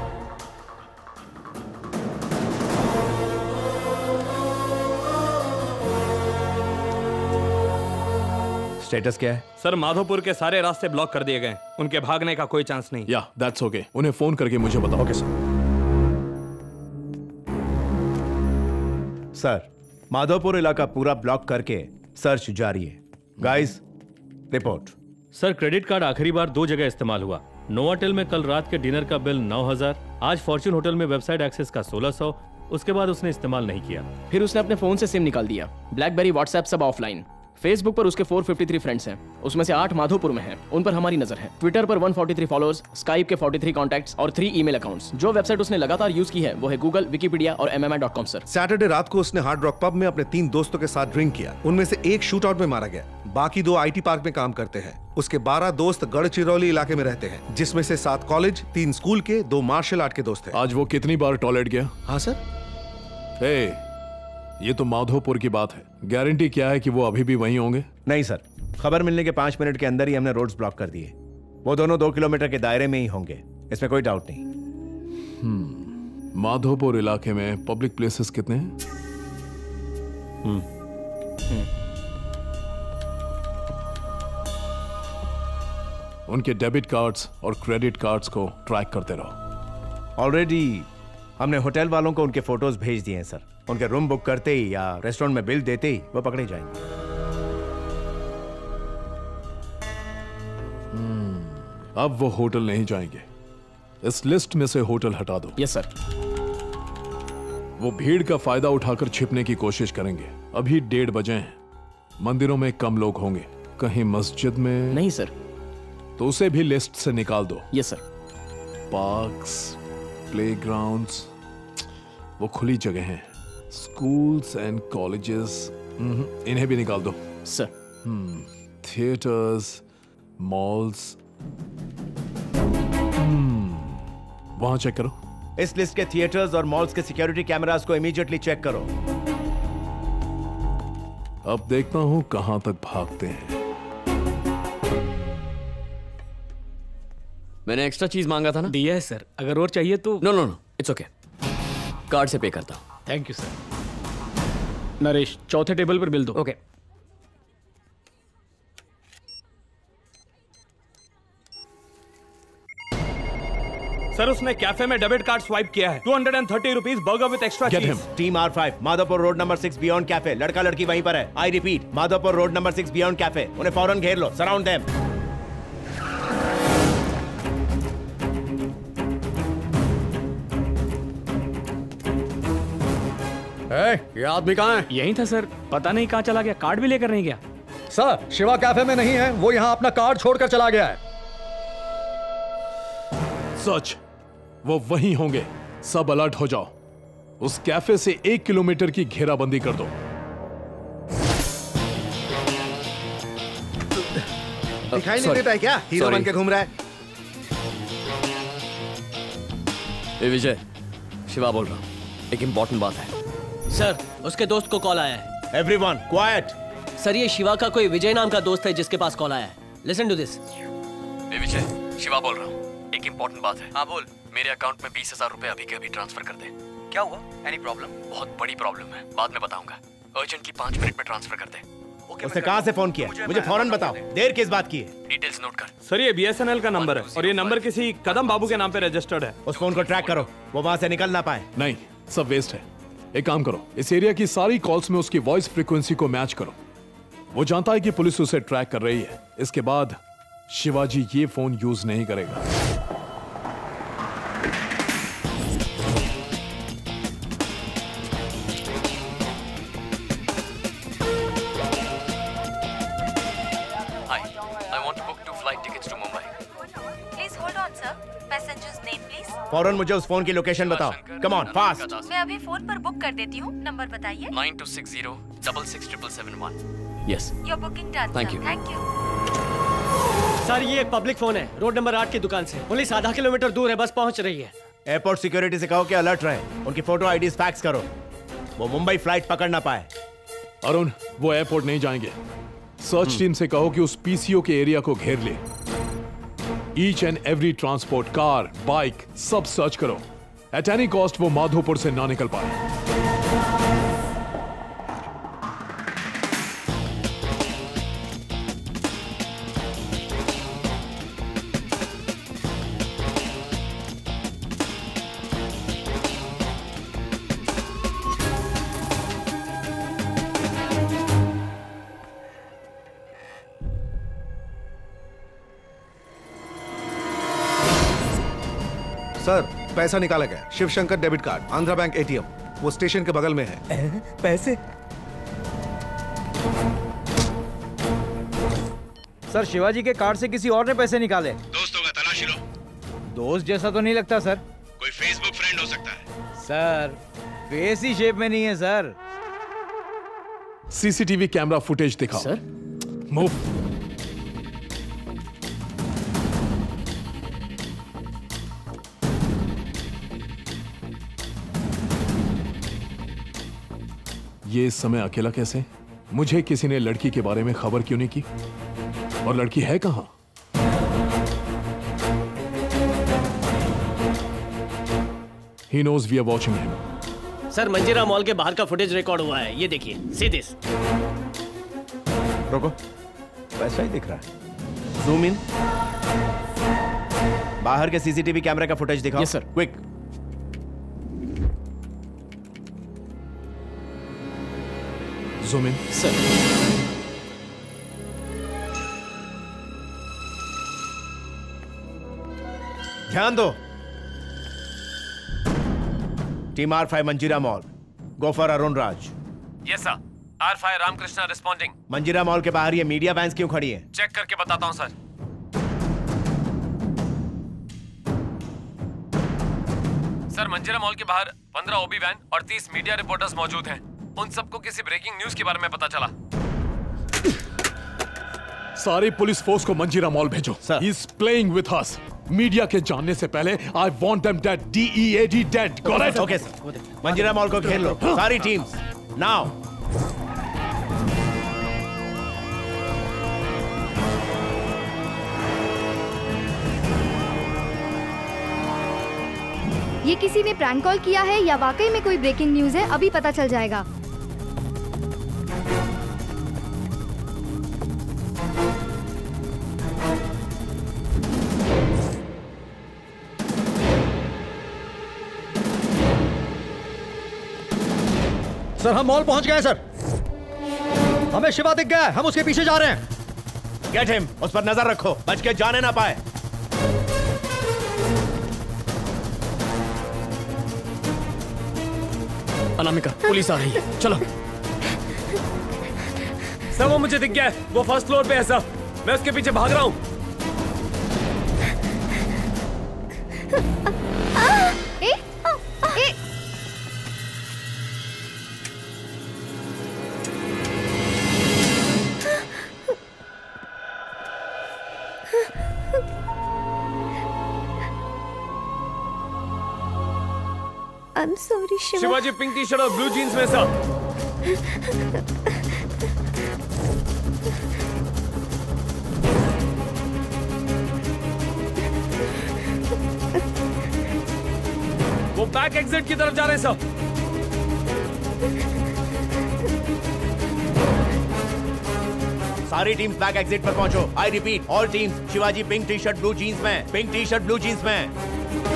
S17: स्टेटस क्या है?
S10: सर माधोपुर के सारे रास्ते ब्लॉक कर दिए गए, उनके भागने का कोई चांस नहीं।
S6: या दैट्स ओके। उन्हें फोन करके मुझे बताओ। ओके
S17: सर, माधोपुर इलाका पूरा ब्लॉक करके सर्च जारी है। Guys, report.
S14: Sir credit card आखिरी बार 2 जगह इस्तेमाल हुआ। नोवाटेल में कल रात के डिनर का बिल 9000, आज फॉर्च्यून होटल में वेबसाइट एक्सेस का 1600। उसके बाद उसने इस्तेमाल नहीं किया।
S7: फिर उसने अपने फोन से सिम निकाल दिया। ब्लैकबेरी, व्हाट्सएप सब ऑफलाइन। फेसबुक पर उसके 453 फ्रेंड्स हैं, उसमें से 8 माधोपुर में हैं, उन पर हमारी नजर है। ट्विटर पर 143 फॉलोअर्स, स्काइप के 43 कॉन्टैक्ट्स और 3 ईमेल अकाउंट्स। जो वेबसाइट उसने लगातार यूज की है वो है गूगल, विकिपीडिया और MMI.com। सर
S23: सैटरडे रात को उसने हार्ड रॉक पब में अपने 3 दोस्तों के साथ ड्रिंक किया। उनमें से एक शूट आउट में मारा गया, बाकी 2 IT पार्क में काम करते हैं। उसके 12 दोस्त गढ़चिरौली इलाके में रहते हैं, जिसमें से 7 कॉलेज, 3 स्कूल के, 2 मार्शल आर्ट के दोस्त हैं।
S6: आज वो कितनी बार टॉयलेट गया?
S23: हाँ सर।
S6: ये तो माधोपुर की बात है। गारंटी क्या है कि वो अभी भी वहीं होंगे?
S17: नहीं सर, खबर मिलने के 5 मिनट के अंदर ही हमने रोड्स ब्लॉक कर दिए। वो दोनों 2 किलोमीटर के दायरे में ही होंगे, इसमें कोई डाउट नहीं।
S6: माधोपुर इलाके में पब्लिक प्लेसेस कितने हैं? उनके डेबिट कार्ड्स और क्रेडिट कार्ड्स को ट्रैक करते रहो।
S17: ऑलरेडी हमने होटल वालों को उनके फोटोज भेज दिए हैं सर। उनके रूम बुक करते ही या रेस्टोरेंट में बिल देते ही वो पकड़े जाएंगे।
S6: अब वो होटल नहीं जाएंगे। इस लिस्ट में से होटल हटा दो।
S7: Yes sir.
S6: वो भीड़ का फायदा उठाकर छिपने की कोशिश करेंगे। अभी 1:30 बजे हैं, मंदिरों में कम लोग होंगे। कहीं मस्जिद में?
S7: नहीं सर।
S6: तो उसे भी लिस्ट से निकाल दो।
S7: Yes sir.
S6: पार्क्स, प्लेग्राउंड्स, वो खुली जगह हैं। स्कूल्स एंड कॉलेजेस, इन्हें भी निकाल दो
S7: सर।
S6: थिएटर्स, मॉल्स, वहां चेक करो।
S17: इस लिस्ट के थिएटर्स और मॉल्स के सिक्योरिटी कैमरास को इमीडिएटली चेक करो।
S6: अब देखता हूं कहां तक भागते हैं।
S3: मैंने एक्स्ट्रा चीज मांगा था ना?
S22: दिया है सर, अगर और चाहिए तो।
S3: No no no, it's okay. Card से पे करता हूं।
S22: Thank you sir. नरेश, चौथे टेबल पर बिल दो।
S7: ओके।
S10: सर उसने कैफे में डेबिट कार्ड स्वाइप किया है। 230 rupees burger with extra cheese.
S17: Team R5, Madhopur road number 6 beyond cafe. लड़का लड़की वहीं पर है। I repeat, Madhopur road number 6 beyond cafe. उन्हें फौरन घेर लो, सराउंड देम।
S18: ये आदमी कहाँ है?
S22: यहीं था सर, पता नहीं कहाँ चला गया, कार्ड भी लेकर नहीं गया।
S18: सर, शिवा कैफे में नहीं है, वो यहाँ अपना कार्ड छोड़कर चला गया है।
S6: सच, वो वहीं होंगे। सब अलर्ट हो जाओ। उस कैफे से 1 किलोमीटर की घेराबंदी कर दो।
S23: दिखाई नहीं देता है क्या? हीरो बन के घूम रहा है।
S3: ए विजय, शिवा बोल रहा हूँ, एक इंपॉर्टेंट बात है।
S4: सर, उसके दोस्त को कॉल आया है।
S17: Everyone quite.
S4: सर, ये शिवा का कोई विजय नाम का दोस्त है जिसके पास कॉल आया है। Listen to this.
S3: ए विजय, शिवा बोल रहा हूँ, एक इंपॉर्टेंट बात है। हाँ बोल। मेरे अकाउंट में 20,000 रुपए अभी के अभी ट्रांसफर कर दे। क्या हुआ? Any problem? बहुत बड़ी प्रॉब्लम है, बाद में बताऊंगा। अर्जेंटली 5 मिनट में ट्रांसफर कर दे।
S17: उसने कहाँ से फोन किया? मुझे फौरन बताओ। देर किस बात की है?
S3: डिटेल्स नोट कर।
S9: सर, ये BSNL का नंबर है और ये नंबर किसी कदम बाबू के नाम पे रजिस्टर्ड है।
S17: उस फोन को ट्रैक करो, वो वहां से निकल ना पाए।
S6: नहीं, सब वेस्ट है। एक काम करो, इस एरिया की सारी कॉल्स में उसकी वॉइस फ्रीक्वेंसी को मैच करो। वो जानता है कि पुलिस उसे ट्रैक कर रही है। इसके बाद शिवाजी ये फोन यूज नहीं करेगा।
S17: फौरन मुझे उस फोन की लोकेशन बताओ। Come on fast.
S8: मैं अभी फोन पर बुक कर देती हूँ। नंबर बताइए।
S3: 9260666771। Yes,
S8: your booking done.
S3: Thank you.
S8: Thank you.
S4: Sir, ये एक पब्लिक फोन है, रोड नंबर 8 की दुकान से। पुलिस आधा किलोमीटर दूर है, बस पहुंच रही है।
S17: एयरपोर्ट सिक्योरिटी से कहो कि अलर्ट रहे। उनकी फोटो आईडी फैक्स करो, वो मुंबई फ्लाइट पकड़ ना पाए।
S6: अरुण, वो एयरपोर्ट नहीं जाएंगे। सर्च टीम से कहो कि उस PCO के एरिया को घेर ले। Each and every transport, car, bike, सब सर्च करो। एट एनी कॉस्ट वो माधोपुर से ना निकल पाए।
S23: सर, पैसा निकाला गया। Shiv Shankar debit card, Andhra bank ATM, वो स्टेशन के बगल में है।
S18: पैसे?
S11: सर, शिवाजी के कार्ड से किसी और ने पैसे निकाले।
S23: दोस्तों का तलाशी लो।
S11: दोस्त जैसा तो नहीं लगता सर।
S23: कोई फेसबुक फ्रेंड हो सकता है।
S11: सर, फेस ही शेप में नहीं है सर।
S6: CCTV कैमरा फुटेज दिखाओ।
S3: Sir,
S6: move. ये इस समय अकेला कैसे? मुझे किसी ने लड़की के बारे में खबर क्यों नहीं की? और लड़की है कहां? He knows we are watching him.
S4: Sir, Manjira mall के बाहर का फुटेज रिकॉर्ड हुआ है, ये देखिए। See this.
S17: रुको, वैसा ही दिख रहा है। Zoom in. बाहर के CCTV कैमरे का फुटेज दिखाओ।
S7: Yes sir.
S17: Quick.
S6: Zoom in.
S7: Sir,
S17: ध्यान दो। Team R5 Manjira mall, go for Arun Raj.
S10: Yes sir. R5 Ramakrishna responding.
S17: Manjira mall के बाहर ये मीडिया वैन्स क्यों खड़ी है?
S10: चेक करके बताता हूं सर। सर, मंजीरा मॉल के बाहर 15 OB वैन और 30 मीडिया रिपोर्टर्स मौजूद हैं। उन सबको किसी ब्रेकिंग न्यूज के बारे में पता चला।
S6: सारी पुलिस फोर्स को मंजीरा मॉल भेजो। He is playing with us. Media के जानने से पहले I want them dead. DEAD dead. Got it?
S17: Okay sir. Manjira mall को घेर लो, सारी टीम्स। Now.
S21: ये किसी ने प्रैंक कॉल किया है या वाकई में कोई ब्रेकिंग न्यूज है, अभी पता चल जाएगा।
S18: सर, हम मॉल पहुंच गए सर। हमें शिवा दिख गया है, हम उसके पीछे जा रहे हैं।
S17: गेट हिम, उस पर नजर रखो, बच के जाने ना पाए।
S3: अनामिका, पुलिस आ रही है, चलो।
S10: सब वो मुझे दिख गया है, वो फर्स्ट फ्लोर पे है सब। मैं उसके पीछे भाग रहा हूँ।
S1: I'm sorry, Shiva.
S10: Shivaji pink T shirt और ब्लू जीन्स में सब। वो बैक एग्जिट की तरफ जा रहे हैं सब।
S17: सारी टीम्स बैक एग्जिट पर पहुंचो। I repeat, all teams. Shivaji pink T shirt blue jeans में, pink T shirt blue jeans में।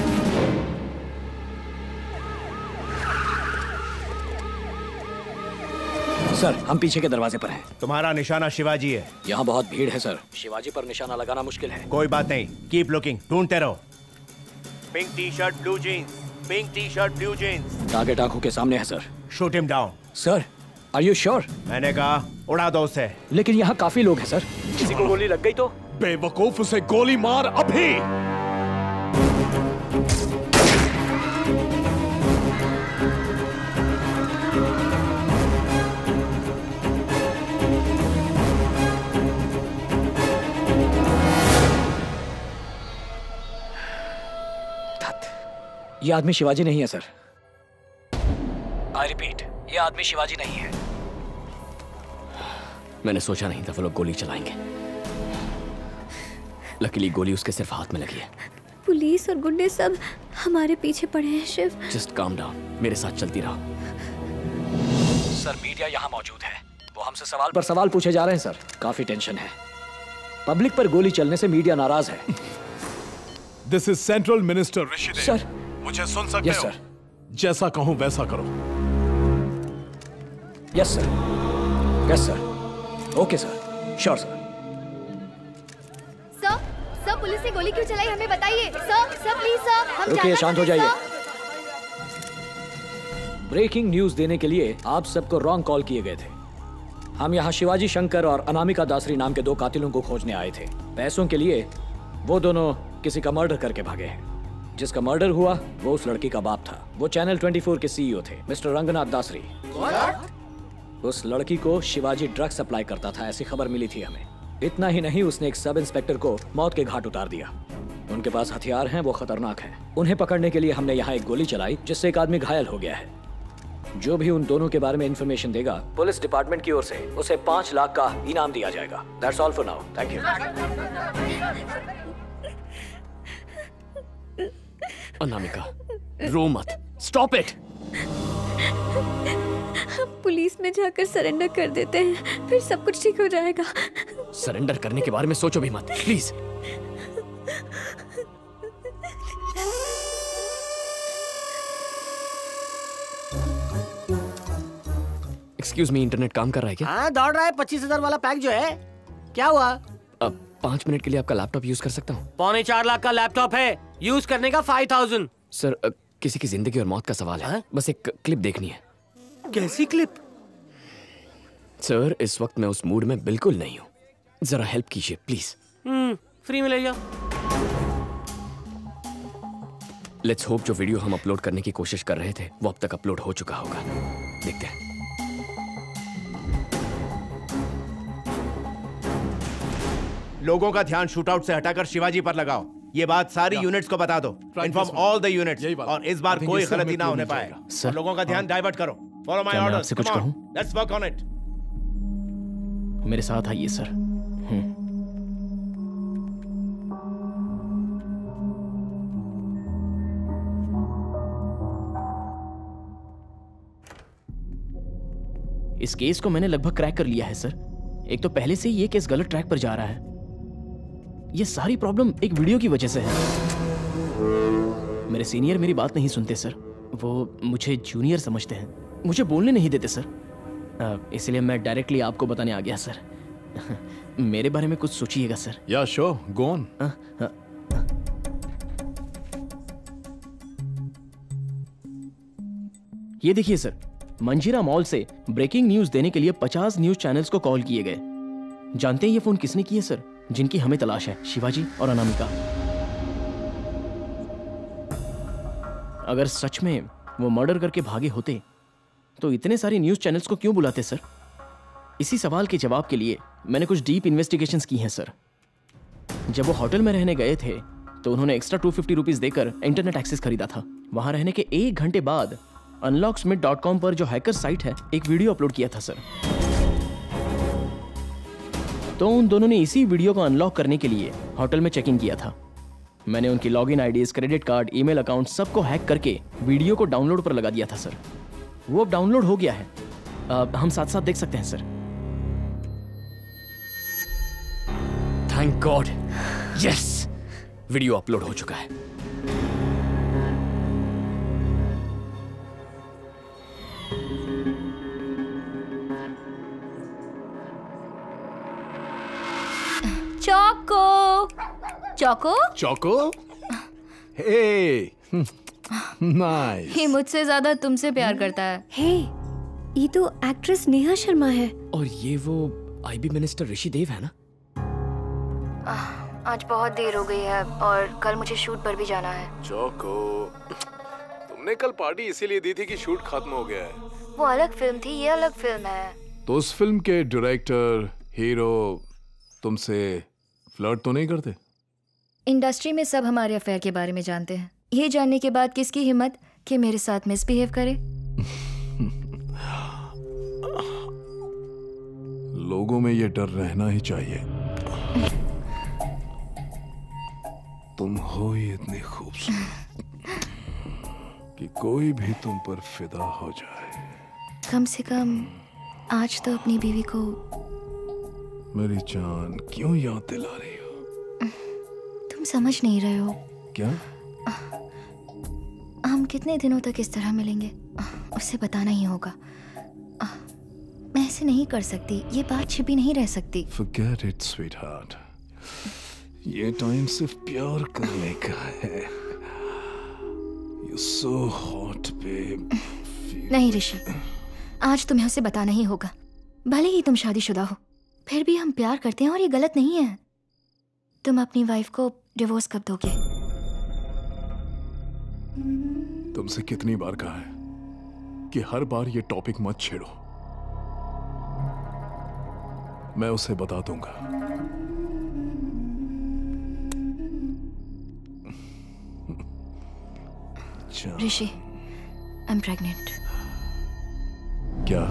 S2: सर, हम पीछे के दरवाजे पर हैं।
S17: तुम्हारा निशाना शिवाजी है।
S2: यहाँ बहुत भीड़ है सर, शिवाजी पर निशाना लगाना मुश्किल है।
S17: कोई बात नहीं, कीप लुकिंग, ढूंढते रहो। Pink T shirt blue jeans, pink T shirt blue jeans.
S2: Target आंखों के सामने है sir.
S17: Shoot him down.
S2: Sir, are you sure?
S17: मैंने कहा उड़ा दो उसे।
S2: लेकिन यहाँ काफी लोग हैं सर। किसी को गोली लग गई तो?
S6: बेवकूफ, उसे गोली मार अभी।
S2: ये आदमी शिवाजी नहीं है सर। आई रिपीट, ये आदमी शिवाजी नहीं है।
S3: मैंने सोचा नहीं था वो लोग गोली चलाएंगे। लकीली गोली उसके सिर्फ हाथ में लगी है।
S1: पुलिस और गुंडे सब हमारे पीछे पड़े हैं शिव।
S3: जस्ट काम डाउन, मेरे साथ चलती रहो।
S2: सर, मीडिया यहाँ मौजूद है। वो हमसे सवाल पर सवाल पूछे जा रहे हैं सर। काफी टेंशन है। पब्लिक पर गोली चलने से मीडिया नाराज है।
S6: This is central minister Rishi.
S2: Sir,
S6: मुझे सुन सकते
S2: हो?
S6: सर। जैसा कहूं वैसा करो।
S2: Yes sir, yes sir, okay sir, sure sir.
S21: Sir, police ने गोली क्यों चलाई हमें बताइए। सर प्लीज सर, हम
S2: रुकिए, शांत हो जाइए। ब्रेकिंग न्यूज देने के लिए आप सबको रॉन्ग कॉल किए गए थे। हम यहाँ शिवाजी शंकर और अनामिका दासरी नाम के दो कातिलों को खोजने आए थे। पैसों के लिए वो दोनों किसी का मर्डर करके भागे हैं। जिसका मर्डर हुआ वो उस लड़की का बाप था। वो चैनल 24 के सीईओ थे, मिस्टर रंगनाथ दासरी। उस लड़की को शिवाजी ड्रग सप्लाई करता था, ऐसी खबर मिली थी हमें। इतना ही नहीं, उसने एक सब इंस्पेक्टर को मौत के घाट उतार दिया। उनके पास हथियार हैं, वो खतरनाक हैं। उन्हें पकड़ने के लिए हमने यहाँ एक गोली चलाई, जिससे एक आदमी घायल हो गया है। जो भी उन दोनों के बारे में इंफॉर्मेशन देगा, पुलिस डिपार्टमेंट की ओर से उसे 5 लाख का इनाम दिया जाएगा। That's all for now, thank you.
S3: Anamika, रो मत, स्टॉप इट।
S1: पुलिस में जाकर सरेंडर कर देते हैं, फिर सब कुछ ठीक हो जाएगा।
S3: सरेंडर करने के बारे में सोचो भी मत, प्लीज। एक्सक्यूज मी, इंटरनेट काम कर रहा है क्या?
S12: हाँ, दौड़ रहा है। 25,000 वाला पैक जो है। क्या हुआ?
S3: अब 5 मिनट के लिए आपका लैपटॉप यूज कर सकता हूँ?
S12: 4.25 लाख का लैपटॉप है, यूज करने का 5,000।
S3: सर, किसी की जिंदगी और मौत का सवाल है। बस एक क्लिप देखनी है।
S12: कैसी क्लिप?
S3: सर, इस वक्त मैं उस मूड में बिल्कुल नहीं हूँ। जरा हेल्प कीजिए प्लीज।
S12: फ्री में ले जाओ।
S3: लेट्स होप जो वीडियो हम अपलोड करने की कोशिश कर रहे थे वो अब तक अपलोड हो चुका होगा। देखते हैं।
S17: लोगों का ध्यान शूटआउट से हटाकर शिवाजी पर लगाओ। ये बात सारी यूनिट्स को बता दो। इन्फॉर्म ऑल द यूनिट्स, और इस बार कोई गलती ना होने पाए।
S3: सर,
S17: लोगों का ध्यान डाइवर्ट करो। Follow my orders.
S3: आपसे कुछ कहूं?
S17: Let's work on it.
S7: मेरे साथ आइए सर। इस केस को मैंने लगभग क्रैक कर लिया है सर। एक तो पहले से ही ये केस गलत ट्रैक पर जा रहा है। ये सारी प्रॉब्लम एक वीडियो की वजह से है। मेरे सीनियर मेरी बात नहीं सुनते सर। वो मुझे जूनियर समझते हैं, मुझे बोलने नहीं देते सर। इसलिए मैं डायरेक्टली आपको बताने आ गया सर। मेरे बारे में कुछ सोचिएगा सर।
S6: या श्योर, गो ऑन।
S7: ये देखिए सर, मंजीरा मॉल से ब्रेकिंग न्यूज देने के लिए 50 न्यूज चैनल्स को कॉल किए गए। जानते हैं ये फोन किसने किए सर? जिनकी हमें तलाश है, शिवाजी और अनामिका। अगर सच में वो मर्डर करके भागे होते तो इतने सारे न्यूज चैनल्स को क्यों बुलाते सर? इसी सवाल के जवाब के लिए मैंने कुछ डीप इन्वेस्टिगेशंस की हैं सर। जब वो होटल में रहने गए थे तो उन्होंने एक्स्ट्रा 250 रुपीज देकर इंटरनेट एक्सेस खरीदा था। वहां रहने के 1 घंटे बाद unlocksmith.com पर जो हैकर साइट है एक वीडियो अपलोड किया था सर। तो उन दोनों ने इसी वीडियो को अनलॉक करने के लिए होटल में चेक इन किया था। मैंने उनकी login IDs, credit card, email account सबको हैक करके वीडियो को डाउनलोड पर लगा दिया था सर। वो अब डाउनलोड हो गया है, हम साथ साथ देख सकते हैं sir.
S3: Thank God, yes, video upload हो चुका है।
S8: चौको चौको
S6: चौको, हे, नाइस।
S21: ये मुझसे ज्यादा तुमसे प्यार करता है।
S1: हे, ये तो एक्ट्रेस नेहा शर्मा है।
S3: और ये वो आईबी मिनिस्टर ऋषि देव है ना?
S21: आज बहुत देर हो गई है और कल मुझे शूट पर भी जाना है।
S6: चौको, तुमने कल पार्टी इसीलिए दी थी कि शूट खत्म हो गया है।
S21: वो अलग फिल्म थी, ये अलग फिल्म है।
S6: तो उस फिल्म के डायरेक्टर, हीरो तुमसे फ्लर्ट तो नहीं करते?
S21: इंडस्ट्री में सब हमारे अफेयर के बारे में जानते हैं। ये जानने के बाद किसकी हिम्मत कि मेरे साथ मिसबिहेव करे?
S6: लोगों में ये डर रहना ही चाहिए। तुम हो ही इतनी खूबसूरत कि कोई भी तुम पर फिदा हो जाए।
S21: कम से कम आज तो अपनी बीवी को।
S6: मेरी जान, क्यों याद दिला रही हो?
S21: तुम समझ नहीं रहे हो।
S6: क्या?
S21: हम कितने दिनों तक इस तरह मिलेंगे उसे बताना ही होगा। मैं ऐसे नहीं कर सकती, ये बात छिपी नहीं रह सकती।
S6: Forget it, sweetheart. ये टाइम सिर्फ प्यार करने का है। You're so hot, babe.
S21: नहीं ऋषि, आज तुम्हें उसे बताना ही होगा। भले ही तुम शादीशुदा हो, फिर भी हम प्यार करते हैं और ये गलत नहीं है। तुम अपनी वाइफ को डिवोर्स कब दोगे?
S6: तुमसे कितनी बार कहा है कि हर बार ये टॉपिक मत छेड़ो। मैं उसे बता दूंगा।
S21: Rishi, I am pregnant.
S6: क्या?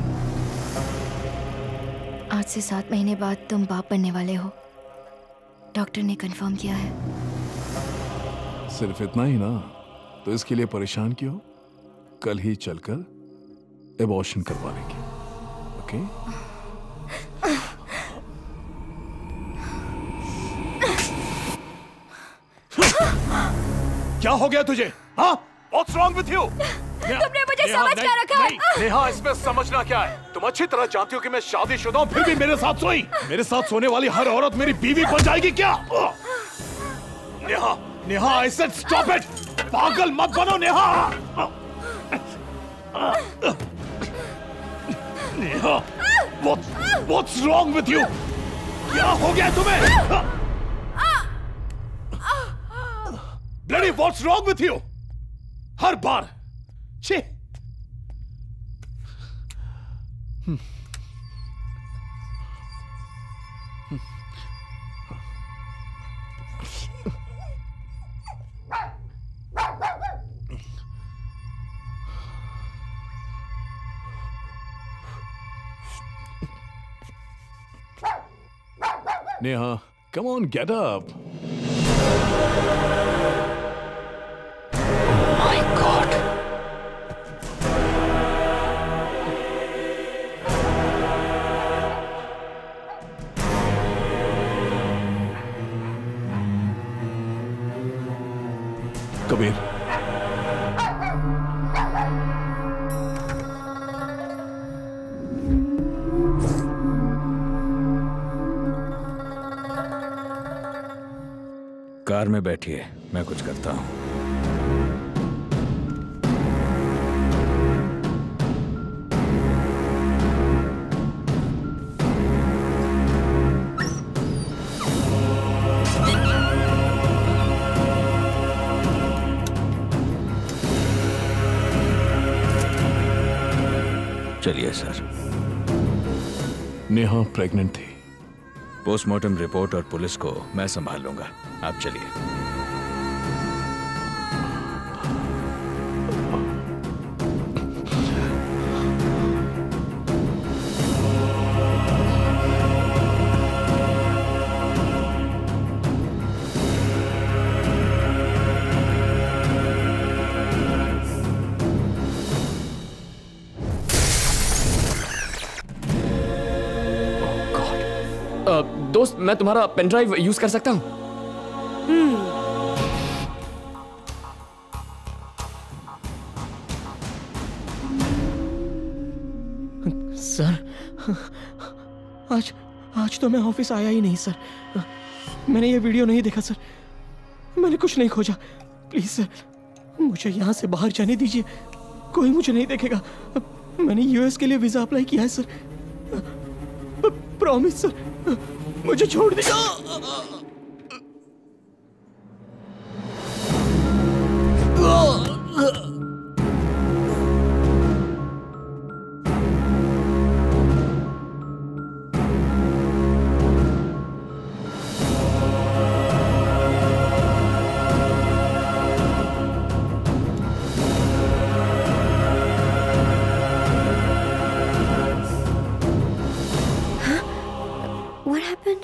S21: आज से 7 महीने बाद तुम बाप बनने वाले हो। डॉक्टर ने कंफर्म किया है।
S6: सिर्फ इतना ही ना, तो इसके लिए परेशान क्यों? कल ही चलकर एबॉर्शन करवा लेंगे, ओके? क्या हो गया तुझे? हाँ? What's wrong with you?
S8: तुमने मुझे समझ क्या रखा है?
S6: नेहा, इसमें समझना क्या है? तुम अच्छी तरह जानती हो कि मैं शादीशुदा हूँ, फिर भी मेरे साथ सोई। मेरे साथ सोने वाली हर औरत मेरी बीवी बन जाएगी क्या? Neha, Neha, I said stop it! पागल मत बनो Neha! Neha, what's wrong with you? क्या हो गया तुम्हें? Bloody, what's wrong with you? हर बार छी। Neha, come on, get up. Kabir,
S13: car में बैठिए, मैं कुछ करता हूं।
S6: नेहा प्रेग्नेंट थी।
S13: पोस्टमार्टम रिपोर्ट और पुलिस को मैं संभाल लूंगा, आप चलिए।
S3: दोस्त, मैं तुम्हारा पेन ड्राइव यूज कर सकता हूं?
S7: सर, आज तो मैं ऑफिस आया ही नहीं सर। मैंने ये वीडियो नहीं देखा सर, मैंने कुछ नहीं खोजा। प्लीज सर, मुझे यहाँ से बाहर जाने दीजिए, कोई मुझे नहीं देखेगा। मैंने यूएस के लिए वीजा अप्लाई किया है सर। प्रॉमिस सर, मुझे छोड़ दीजिए।
S1: What happened?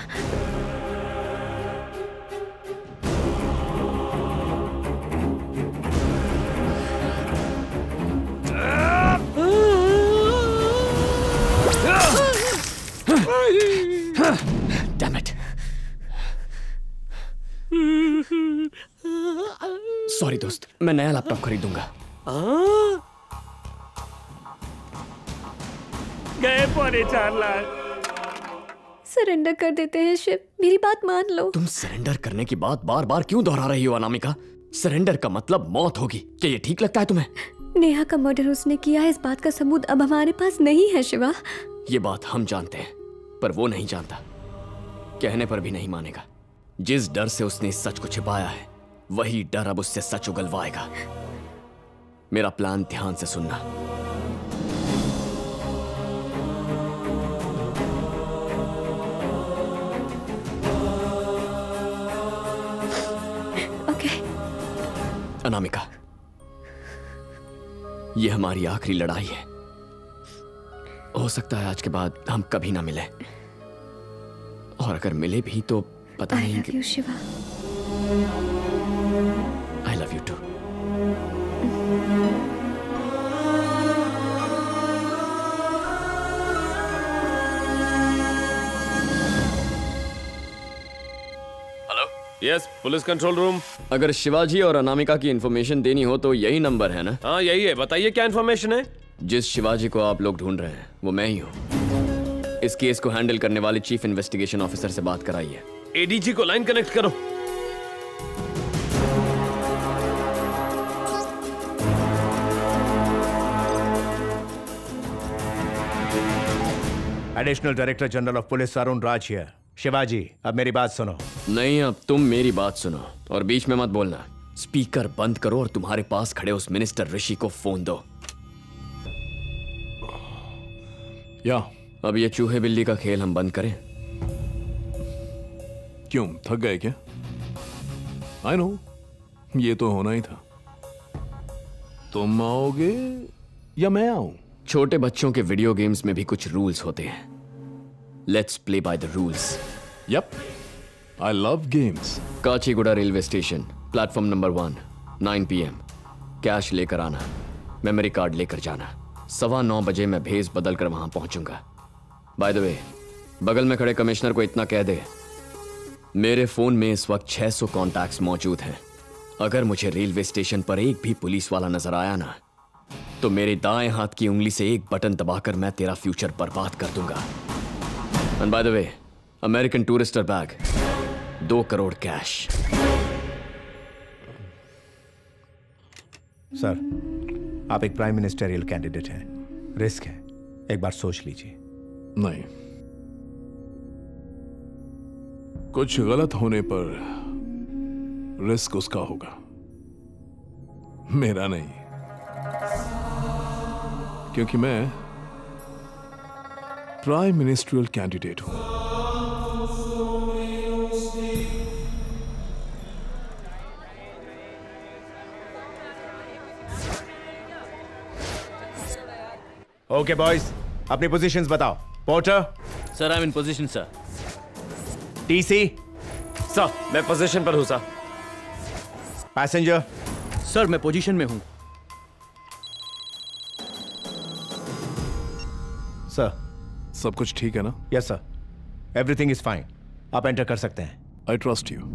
S3: Damn it. Sorry दोस्त, मैं नया लैपटॉप खरीदूंगा।
S12: गए 4.5 लाख।
S1: सरेंडर कर देते हैं शिव, मेरी बात मान लो।
S3: तुम सरेंडर करने की बात बार बार क्यों दोहरा रही हो अनामिका? सरेंडर का मतलब मौत होगी, क्या ये ठीक लगता है तुम्हें?
S1: नेहा का मर्डर उसने किया है, इस बात का सबूत अब हमारे पास नहीं है शिवा।
S3: ये बात हम जानते हैं, पर वो नहीं जानता। कहने पर भी नहीं मानेगा। जिस डर से उसने इस सच को छिपाया है, वही डर अब उससे सच उगलवाएगा। मेरा प्लान ध्यान से सुनना। अनामिका, ये हमारी आखिरी लड़ाई है। हो सकता है आज के बाद हम कभी ना मिले, और अगर मिले भी तो पता नहीं कि।
S1: Shiva,
S3: I love you too.
S10: Yes, police control room.
S3: अगर शिवाजी और अनामिका की इंफॉर्मेशन देनी हो तो यही नंबर है ना?
S10: हाँ यही है, बताइए क्या इंफॉर्मेशन है?
S3: जिस शिवाजी को आप लोग ढूंढ रहे हैं वो मैं ही हूँ। इस केस को हैंडल करने वाले चीफ इन्वेस्टिगेशन ऑफिसर से बात कराइए।
S10: एडीजी को लाइन कनेक्ट करो।
S17: Additional director general of police Arun Raj here. Shivaji, अब मेरी बात सुनो।
S3: नहीं, अब तुम मेरी बात सुनो और बीच में मत बोलना। स्पीकर बंद करो और तुम्हारे पास खड़े उस मिनिस्टर ऋषि को फोन दो।
S6: या
S3: अब ये चूहे बिल्ली का खेल हम बंद करें?
S6: क्यों, थक गए क्या? आई नो, ये तो होना ही था। तुम आओगे या मैं आऊं?
S3: छोटे बच्चों के वीडियो गेम्स में भी कुछ रूल्स होते हैं। Let's play by the rules.
S6: Yup, I love games.
S3: Kacheguda railway station, platform number 1, 9 PM। Cash लेकर आना, मेमोरी कार्ड लेकर जाना। 9:15 बजे मैं भेस बदल कर वहां पहुंचूंगा। बाय द वे, बगल में खड़े कमिश्नर को इतना कह दे, मेरे फोन में इस वक्त 600 कॉन्टैक्ट्स मौजूद हैं। अगर मुझे रेलवे स्टेशन पर एक भी पुलिस वाला नजर आया ना, तो मेरे दाएं हाथ की उंगली से एक बटन दबाकर मैं तेरा फ्यूचर बर्बाद कर दूंगा। And by the way, American Tourister bag, 2 crore cash.
S17: Sir, आप एक प्राइम मिनिस्टरियल कैंडिडेट हैं, रिस्क है, एक बार सोच लीजिए।
S6: नहीं, कुछ गलत होने पर रिस्क उसका होगा, मेरा नहीं। क्योंकि मैं प्राइम मिनिस्ट्रियल कैंडिडेट हूं।
S17: ओके बॉयज, अपनी पोजीशंस बताओ। Porter.
S19: Sir I am in position sir.
S17: TC.
S3: Sir मैं पोजीशन पर हूं सर।
S17: पैसेंजर।
S7: सर मैं पोजीशन में हूं।
S17: सर
S6: सब कुछ ठीक है ना?
S17: Yes sir, everything is fine. आप एंटर कर सकते हैं।
S6: I trust you.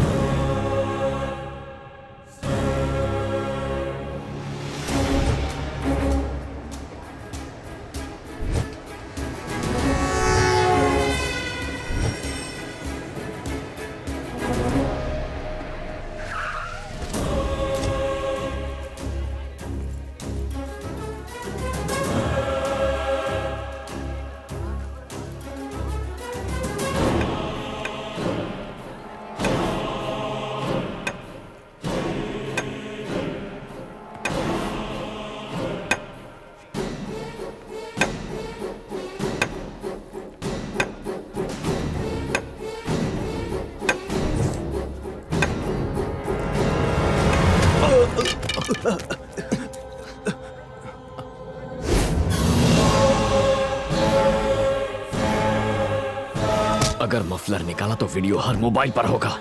S3: अगर मफलर निकाला तो वीडियो हर मोबाइल पर होगा।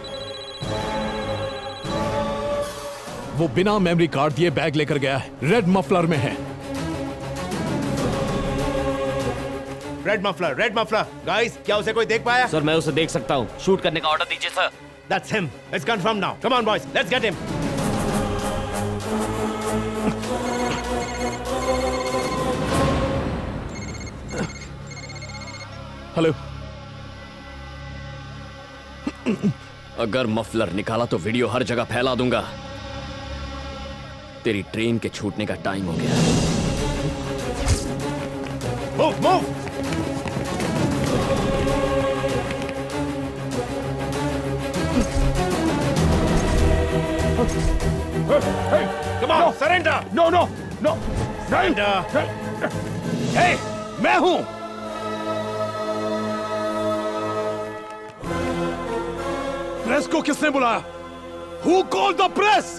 S6: वो बिना मेमोरी कार्ड दिए बैग लेकर गया है, रेड मफलर में है।
S17: Red muffler, red muffler. Guys, क्या उसे कोई देख पाया?
S19: सर मैं उसे देख सकता हूं। शूट करने का ऑर्डर दीजिए sir.
S17: That's him. It's confirmed now. Come on boys, let's get him.
S6: Hello.
S3: अगर मफलर निकाला तो वीडियो हर जगह फैला दूंगा। तेरी ट्रेन के छूटने का टाइम हो गया।
S17: Move, move. Hey, come on, surrender.
S6: No, no, no.
S17: Surrender.
S6: Hey, मैं हूं। प्रेस को किसने बुलाया? Who called the press?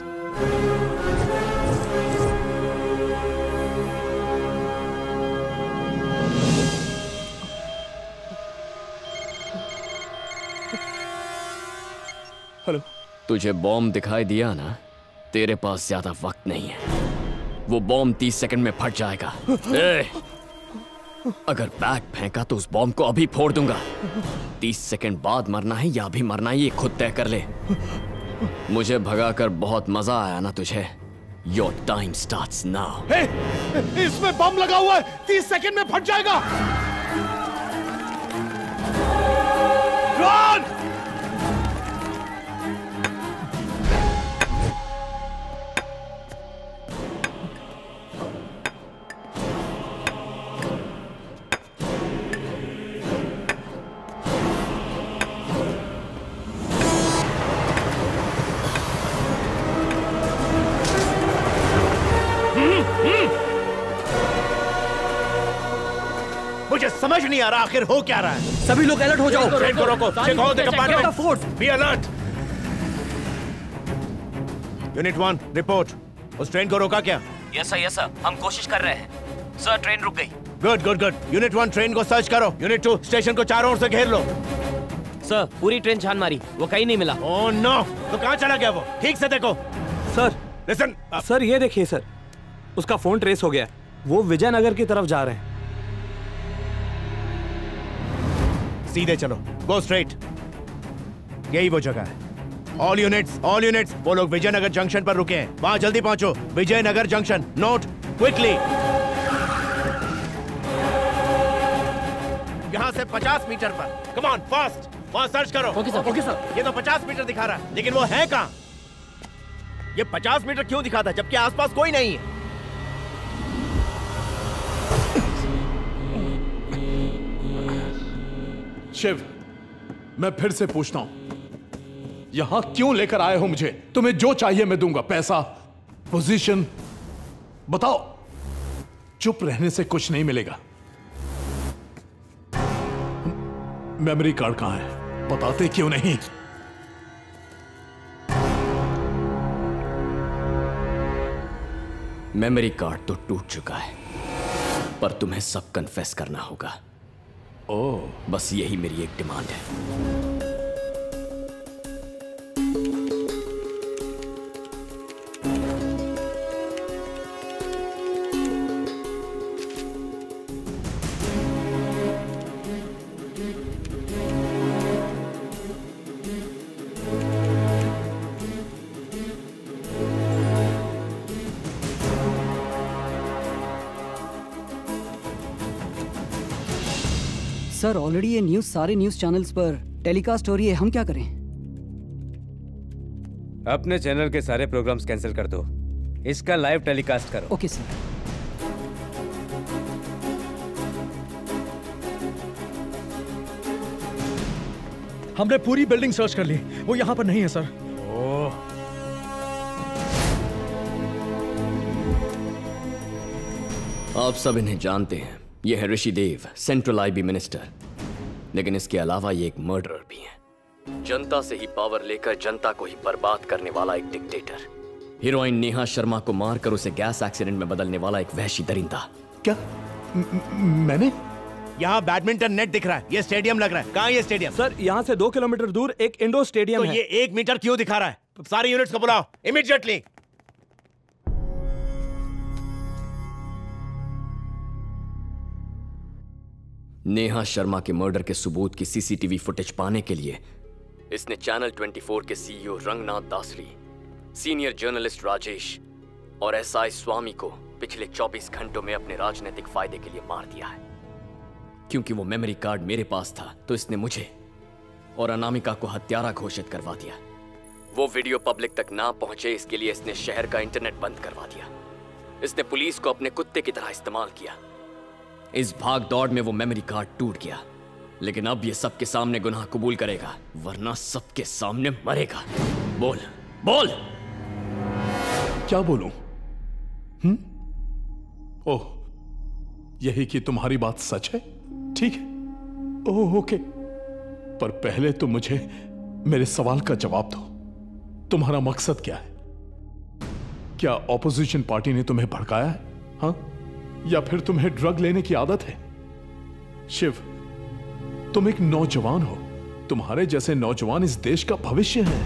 S6: Hello.
S3: तुझे बॉम्ब दिखाई दिया ना? तेरे पास ज्यादा वक्त नहीं है। वो बॉम्ब 30 सेकंड में फट जाएगा। अगर बैग फेंका तो उस बॉम्ब को अभी फोड़ दूंगा। 30 सेकंड बाद मरना है या अभी मरना है ये खुद तय कर ले। मुझे भगाकर बहुत मजा आया ना तुझे? Your time starts now.
S6: Hey, इसमें बम लगा हुआ है, 30 सेकंड में फट जाएगा। Run!
S17: मुझे समझ नहीं आ रहा आखिर हो क्या रहा है।
S4: सभी लोग अलर्ट हो जाओ।
S17: ट्रेन को रोको। Check all the compartment. Be alert. Unit 1 report. उस ट्रेन को रोका क्या?
S19: यस सर हम कोशिश कर रहे हैं। सर ट्रेन रुक गई।
S17: Good good good. Unit 1 train को सर्च करो। यूनिट 2 स्टेशन को चारों ओर से घेर लो।
S19: सर पूरी ट्रेन छान मारी, वो कहीं नहीं मिला।
S17: ओह नो, तो कहाँ चला गया वो? ठीक से देखो।
S9: Sir
S17: listen.
S9: सर ये देखिए सर, उसका फोन ट्रेस हो गया। वो विजयनगर की तरफ जा रहे हैं।
S17: सीधे चलो, गो स्ट्रेट। यही वो जगह है। ऑल यूनिट्स, वो लोग विजयनगर जंक्शन पर रुके हैं। वहां जल्दी पहुंचो। Vijayanagar junction, note quickly. यहां से 50 मीटर पर। कम ऑन फास्ट, वहां सर्च करो।
S19: Okay sir.
S17: ये तो 50 मीटर दिखा रहा है, लेकिन वो है कहां? ये 50 मीटर क्यों दिखाता है जबकि आसपास कोई नहीं है?
S6: शिव, मैं फिर से पूछता हूं, यहां क्यों लेकर आए हो मुझे? तुम्हें जो चाहिए मैं दूंगा, पैसा, पोजीशन, बताओ। चुप रहने से कुछ नहीं मिलेगा। मेमोरी कार्ड कहाँ है? बताते क्यों नहीं?
S3: मेमोरी कार्ड तो टूट चुका है, पर तुम्हें सब कन्फेस करना होगा।
S6: ओह,
S3: बस यही मेरी एक डिमांड है।
S5: सर ऑलरेडी ये न्यूज़ सारे न्यूज़ चैनल्स पर टेलीकास्ट हो रही है, हम क्या करें?
S12: अपने चैनल के सारे प्रोग्राम्स कैंसिल कर दो, इसका लाइव टेलीकास्ट करो।
S5: Okay sir.
S18: हमने पूरी बिल्डिंग सर्च कर ली, वो यहाँ पर नहीं है सर।
S6: ओह,
S3: आप सब इन्हें जानते हैं, ये है Rishi Dev, central IB minister. लेकिन इसके अलावा ये एक मर्डरर भी है, जनता से ही पावर लेकर जनता को ही बर्बाद करने वाला एक डिक्टेटर। हीरोइन नेहा शर्मा को मारकर उसे गैस एक्सीडेंट में बदलने वाला एक वहशी दरिंदा।
S17: क्या मैंने? यहाँ बैडमिंटन नेट दिख रहा है, ये स्टेडियम लग रहा है। कहाँ ये स्टेडियम?
S9: सर यहाँ से 2 किलोमीटर दूर एक इंडोर स्टेडियम है।
S17: ये 1 मीटर क्यों दिखा रहा है? सारी यूनिट्स को बुलाओ इमीडिएटली।
S3: नेहा शर्मा के मर्डर के सबूत की सीसीटीवी फुटेज पाने के लिए इसने चैनल 24 के CEO Ranganath Dasari, senior journalist Rajesh और एसआई स्वामी को पिछले 24 घंटों में अपने राजनीतिक फायदे के लिए मार दिया है। क्योंकि वो मेमोरी कार्ड मेरे पास था तो इसने मुझे और अनामिका को हत्यारा घोषित करवा दिया। वो वीडियो पब्लिक तक ना पहुंचे इसके लिए इसने शहर का इंटरनेट बंद करवा दिया। इसने पुलिस को अपने कुत्ते की तरह इस्तेमाल किया। इस भाग दौड़ में वो मेमोरी कार्ड टूट गया, लेकिन अब ये सबके सामने गुनाह कबूल करेगा, वरना सबके सामने मरेगा। बोल बोल।
S6: क्या बोलूं? ओह, यही कि तुम्हारी बात सच है? ठीक है, ओह ओके। पर पहले तो मुझे मेरे सवाल का जवाब दो। तुम्हारा मकसद क्या है? क्या ऑपोजिशन पार्टी ने तुम्हें भड़काया है? हाँ, या फिर तुम्हें ड्रग लेने की आदत है? शिव, तुम एक नौजवान हो, तुम्हारे जैसे नौजवान इस देश का भविष्य है।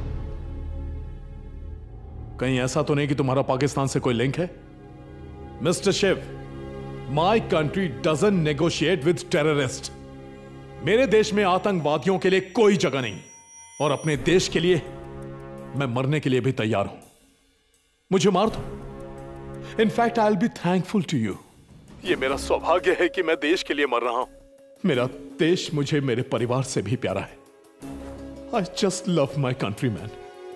S6: कहीं ऐसा तो नहीं कि तुम्हारा पाकिस्तान से कोई लिंक है? Mister Shiv, my country doesn't negotiate with terrorist. मेरे देश में आतंकवादियों के लिए कोई जगह नहीं, और अपने देश के लिए मैं मरने के लिए भी तैयार हूं। मुझे मार दो। In fact I will be thankful to you. ये मेरा सौभाग्य है कि मैं देश के लिए मर रहा हूं। मेरा देश मुझे मेरे परिवार से भी प्यारा है। I just love my country man.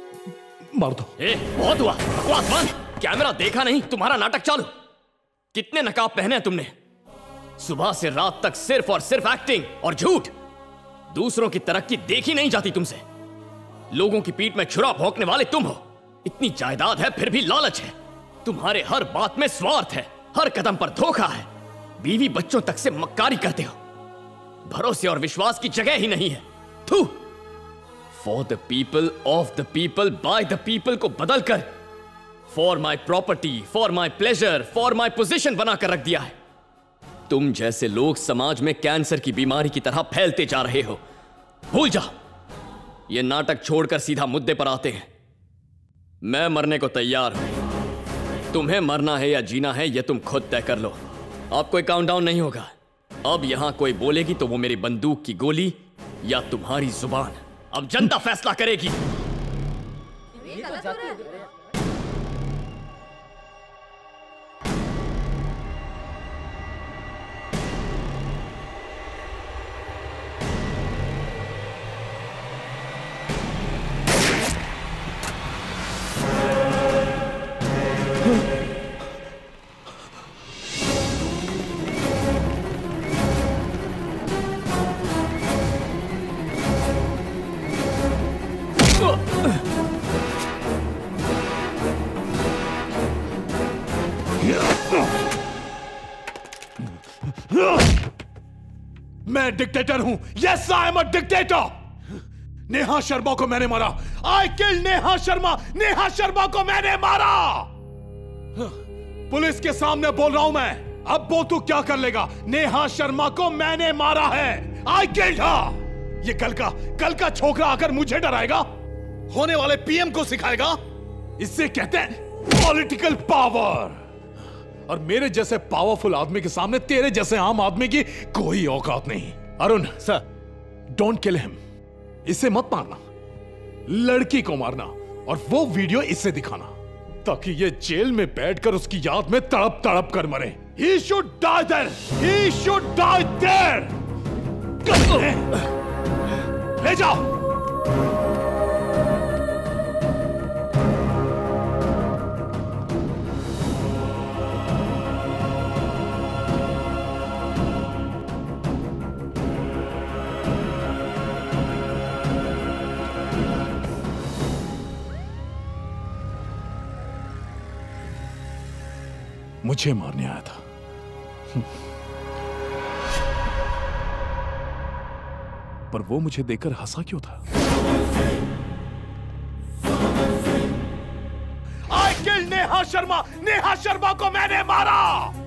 S6: मार दो।
S3: बहुत हुआ, बकवास बंद। कैमरा देखा नहीं, तुम्हारा नाटक चालू। कितने नकाब पहने हैं तुमने? सुबह से रात तक सिर्फ और सिर्फ एक्टिंग और झूठ। दूसरों की तरक्की देखी नहीं जाती तुमसे। लोगों की पीठ में छुरा भोंकने वाले तुम हो। इतनी जायदाद है फिर भी लालच है। तुम्हारे हर बात में स्वार्थ है, हर कदम पर धोखा है। बीवी बच्चों तक से मक्कारी करते हो। भरोसे और विश्वास की जगह ही नहीं है। थू। For the people, of the people, by the people को बदलकर for my property, for my pleasure, for my position बनाकर रख दिया है। तुम जैसे लोग समाज में कैंसर की बीमारी की तरह फैलते जा रहे हो। भूल जाओ। ये नाटक छोड़कर सीधा मुद्दे पर आते हैं। मैं मरने को तैयार हूं। तुम्हें मरना है या जीना है यह तुम खुद तय कर लो। अब कोई काउंटडाउन नहीं होगा। अब यहां कोई बोलेगी तो वो मेरी बंदूक की गोली या तुम्हारी जुबान। अब जनता फैसला करेगी।
S6: मैं मैं डिक्टेटर हूं। Yes I am a dictator. Neha Sharma को मैंने मारा। I kill Neha Sharma. नेहा शर्मा को मैंने मारा। पुलिस के सामने बोल रहा हूं मैं। अब वो तू क्या कर लेगा? नेहा शर्मा को मैंने मारा है। I killed her. ये कल का छोकरा आकर मुझे डराएगा, होने वाले पीएम को सिखाएगा। इससे कहते हैं पॉलिटिकल पावर। और मेरे जैसे पावरफुल आदमी के सामने तेरे जैसे आम आदमी की कोई औकात नहीं। Arun sir, don't kill him. इसे मत मारना, लड़की को मारना और वो वीडियो इसे दिखाना ताकि ये जेल में बैठकर उसकी याद में तड़प तड़प कर मरे। He should die there. He should die there. ले जाओ। मुझे मारने आया था। पर वो मुझे देखकर हंसा क्यों था? I killed Neha Sharma. नेहा शर्मा को मैंने मारा।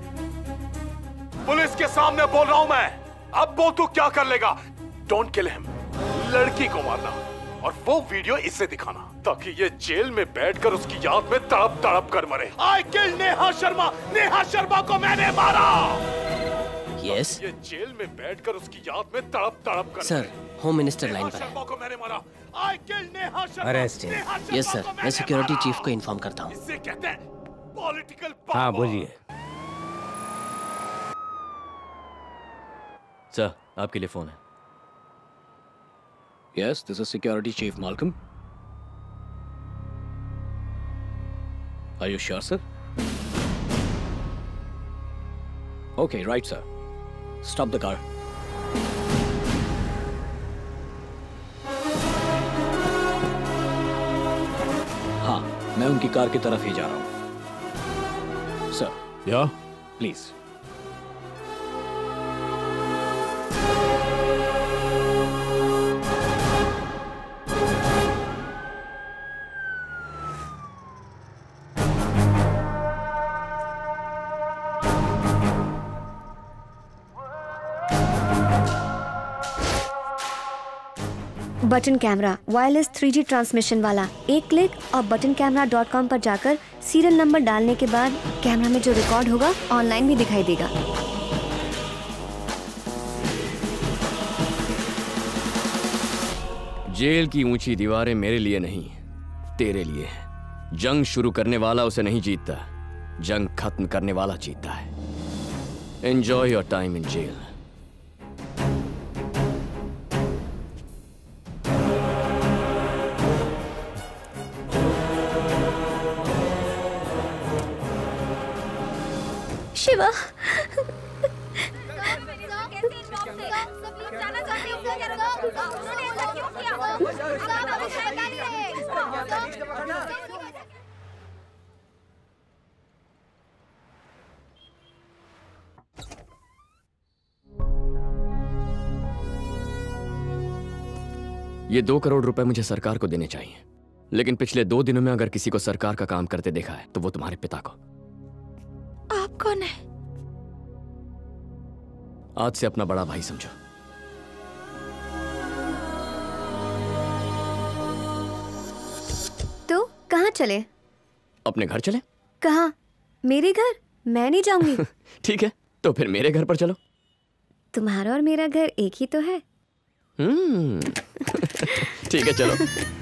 S6: पुलिस के सामने बोल रहा हूं मैं। अब वो तू क्या कर लेगा? Don't kill him. लड़की को मारना और वो वीडियो इसे दिखाना ताकि ये जेल में बैठकर उसकी याद में तड़प तड़प कर मरे। आई किल नेहा शर्मा। नेहा शर्मा को मैंने मारा।
S15: यस
S6: ये जेल में बैठकर उसकी याद में तड़प तड़प कर
S15: सर, होम मिनिस्टर लाइन पर
S6: शर्मा को मैंने मारा। I kill Neha Sharma.
S12: Arrest.
S15: Yes sir, मैं सिक्योरिटी चीफ को इन्फॉर्म करता हूँ।
S6: इससे कहते हैं पॉलिटिकल
S12: हाँ बोलिए
S19: सर, आपके लिए फोन है।
S2: Yes, this is Security Chief Malcolm. Are you sure, sir? Okay, right, sir. Stop the car. हाँ, मैं उनकी कार की तरफ ही जा रहा हूँ। Sir.
S6: Yeah?
S2: Please.
S1: Button camera wireless 3G transmission वाला। एक क्लिक और buttoncamera.com पर जाकर सीरियल नंबर डालने के बाद कैमरा में जो रिकॉर्ड होगा ऑनलाइन भी दिखाई देगा।
S3: जेल की ऊंची दीवारें मेरे लिए नहीं, तेरे लिए है। जंग शुरू करने वाला उसे नहीं जीतता, जंग खत्म करने वाला जीतता है। Enjoy your time in jail.
S1: Shiva,
S3: ये 2 करोड़ रुपए मुझे सरकार को देने चाहिए, लेकिन पिछले 2 दिनों में अगर किसी को सरकार का काम करते देखा है तो वो तुम्हारे पिता को।
S8: आप कौन है?
S3: आज से अपना बड़ा भाई समझो।
S1: तो कहाँ चले?
S3: अपने घर चले।
S1: कहाँ? मेरे घर? मैं नहीं जाऊंगी।
S3: ठीक है, तो फिर मेरे घर पर चलो।
S1: तुम्हारा और मेरा घर एक ही तो है।
S3: ठीक है, चलो।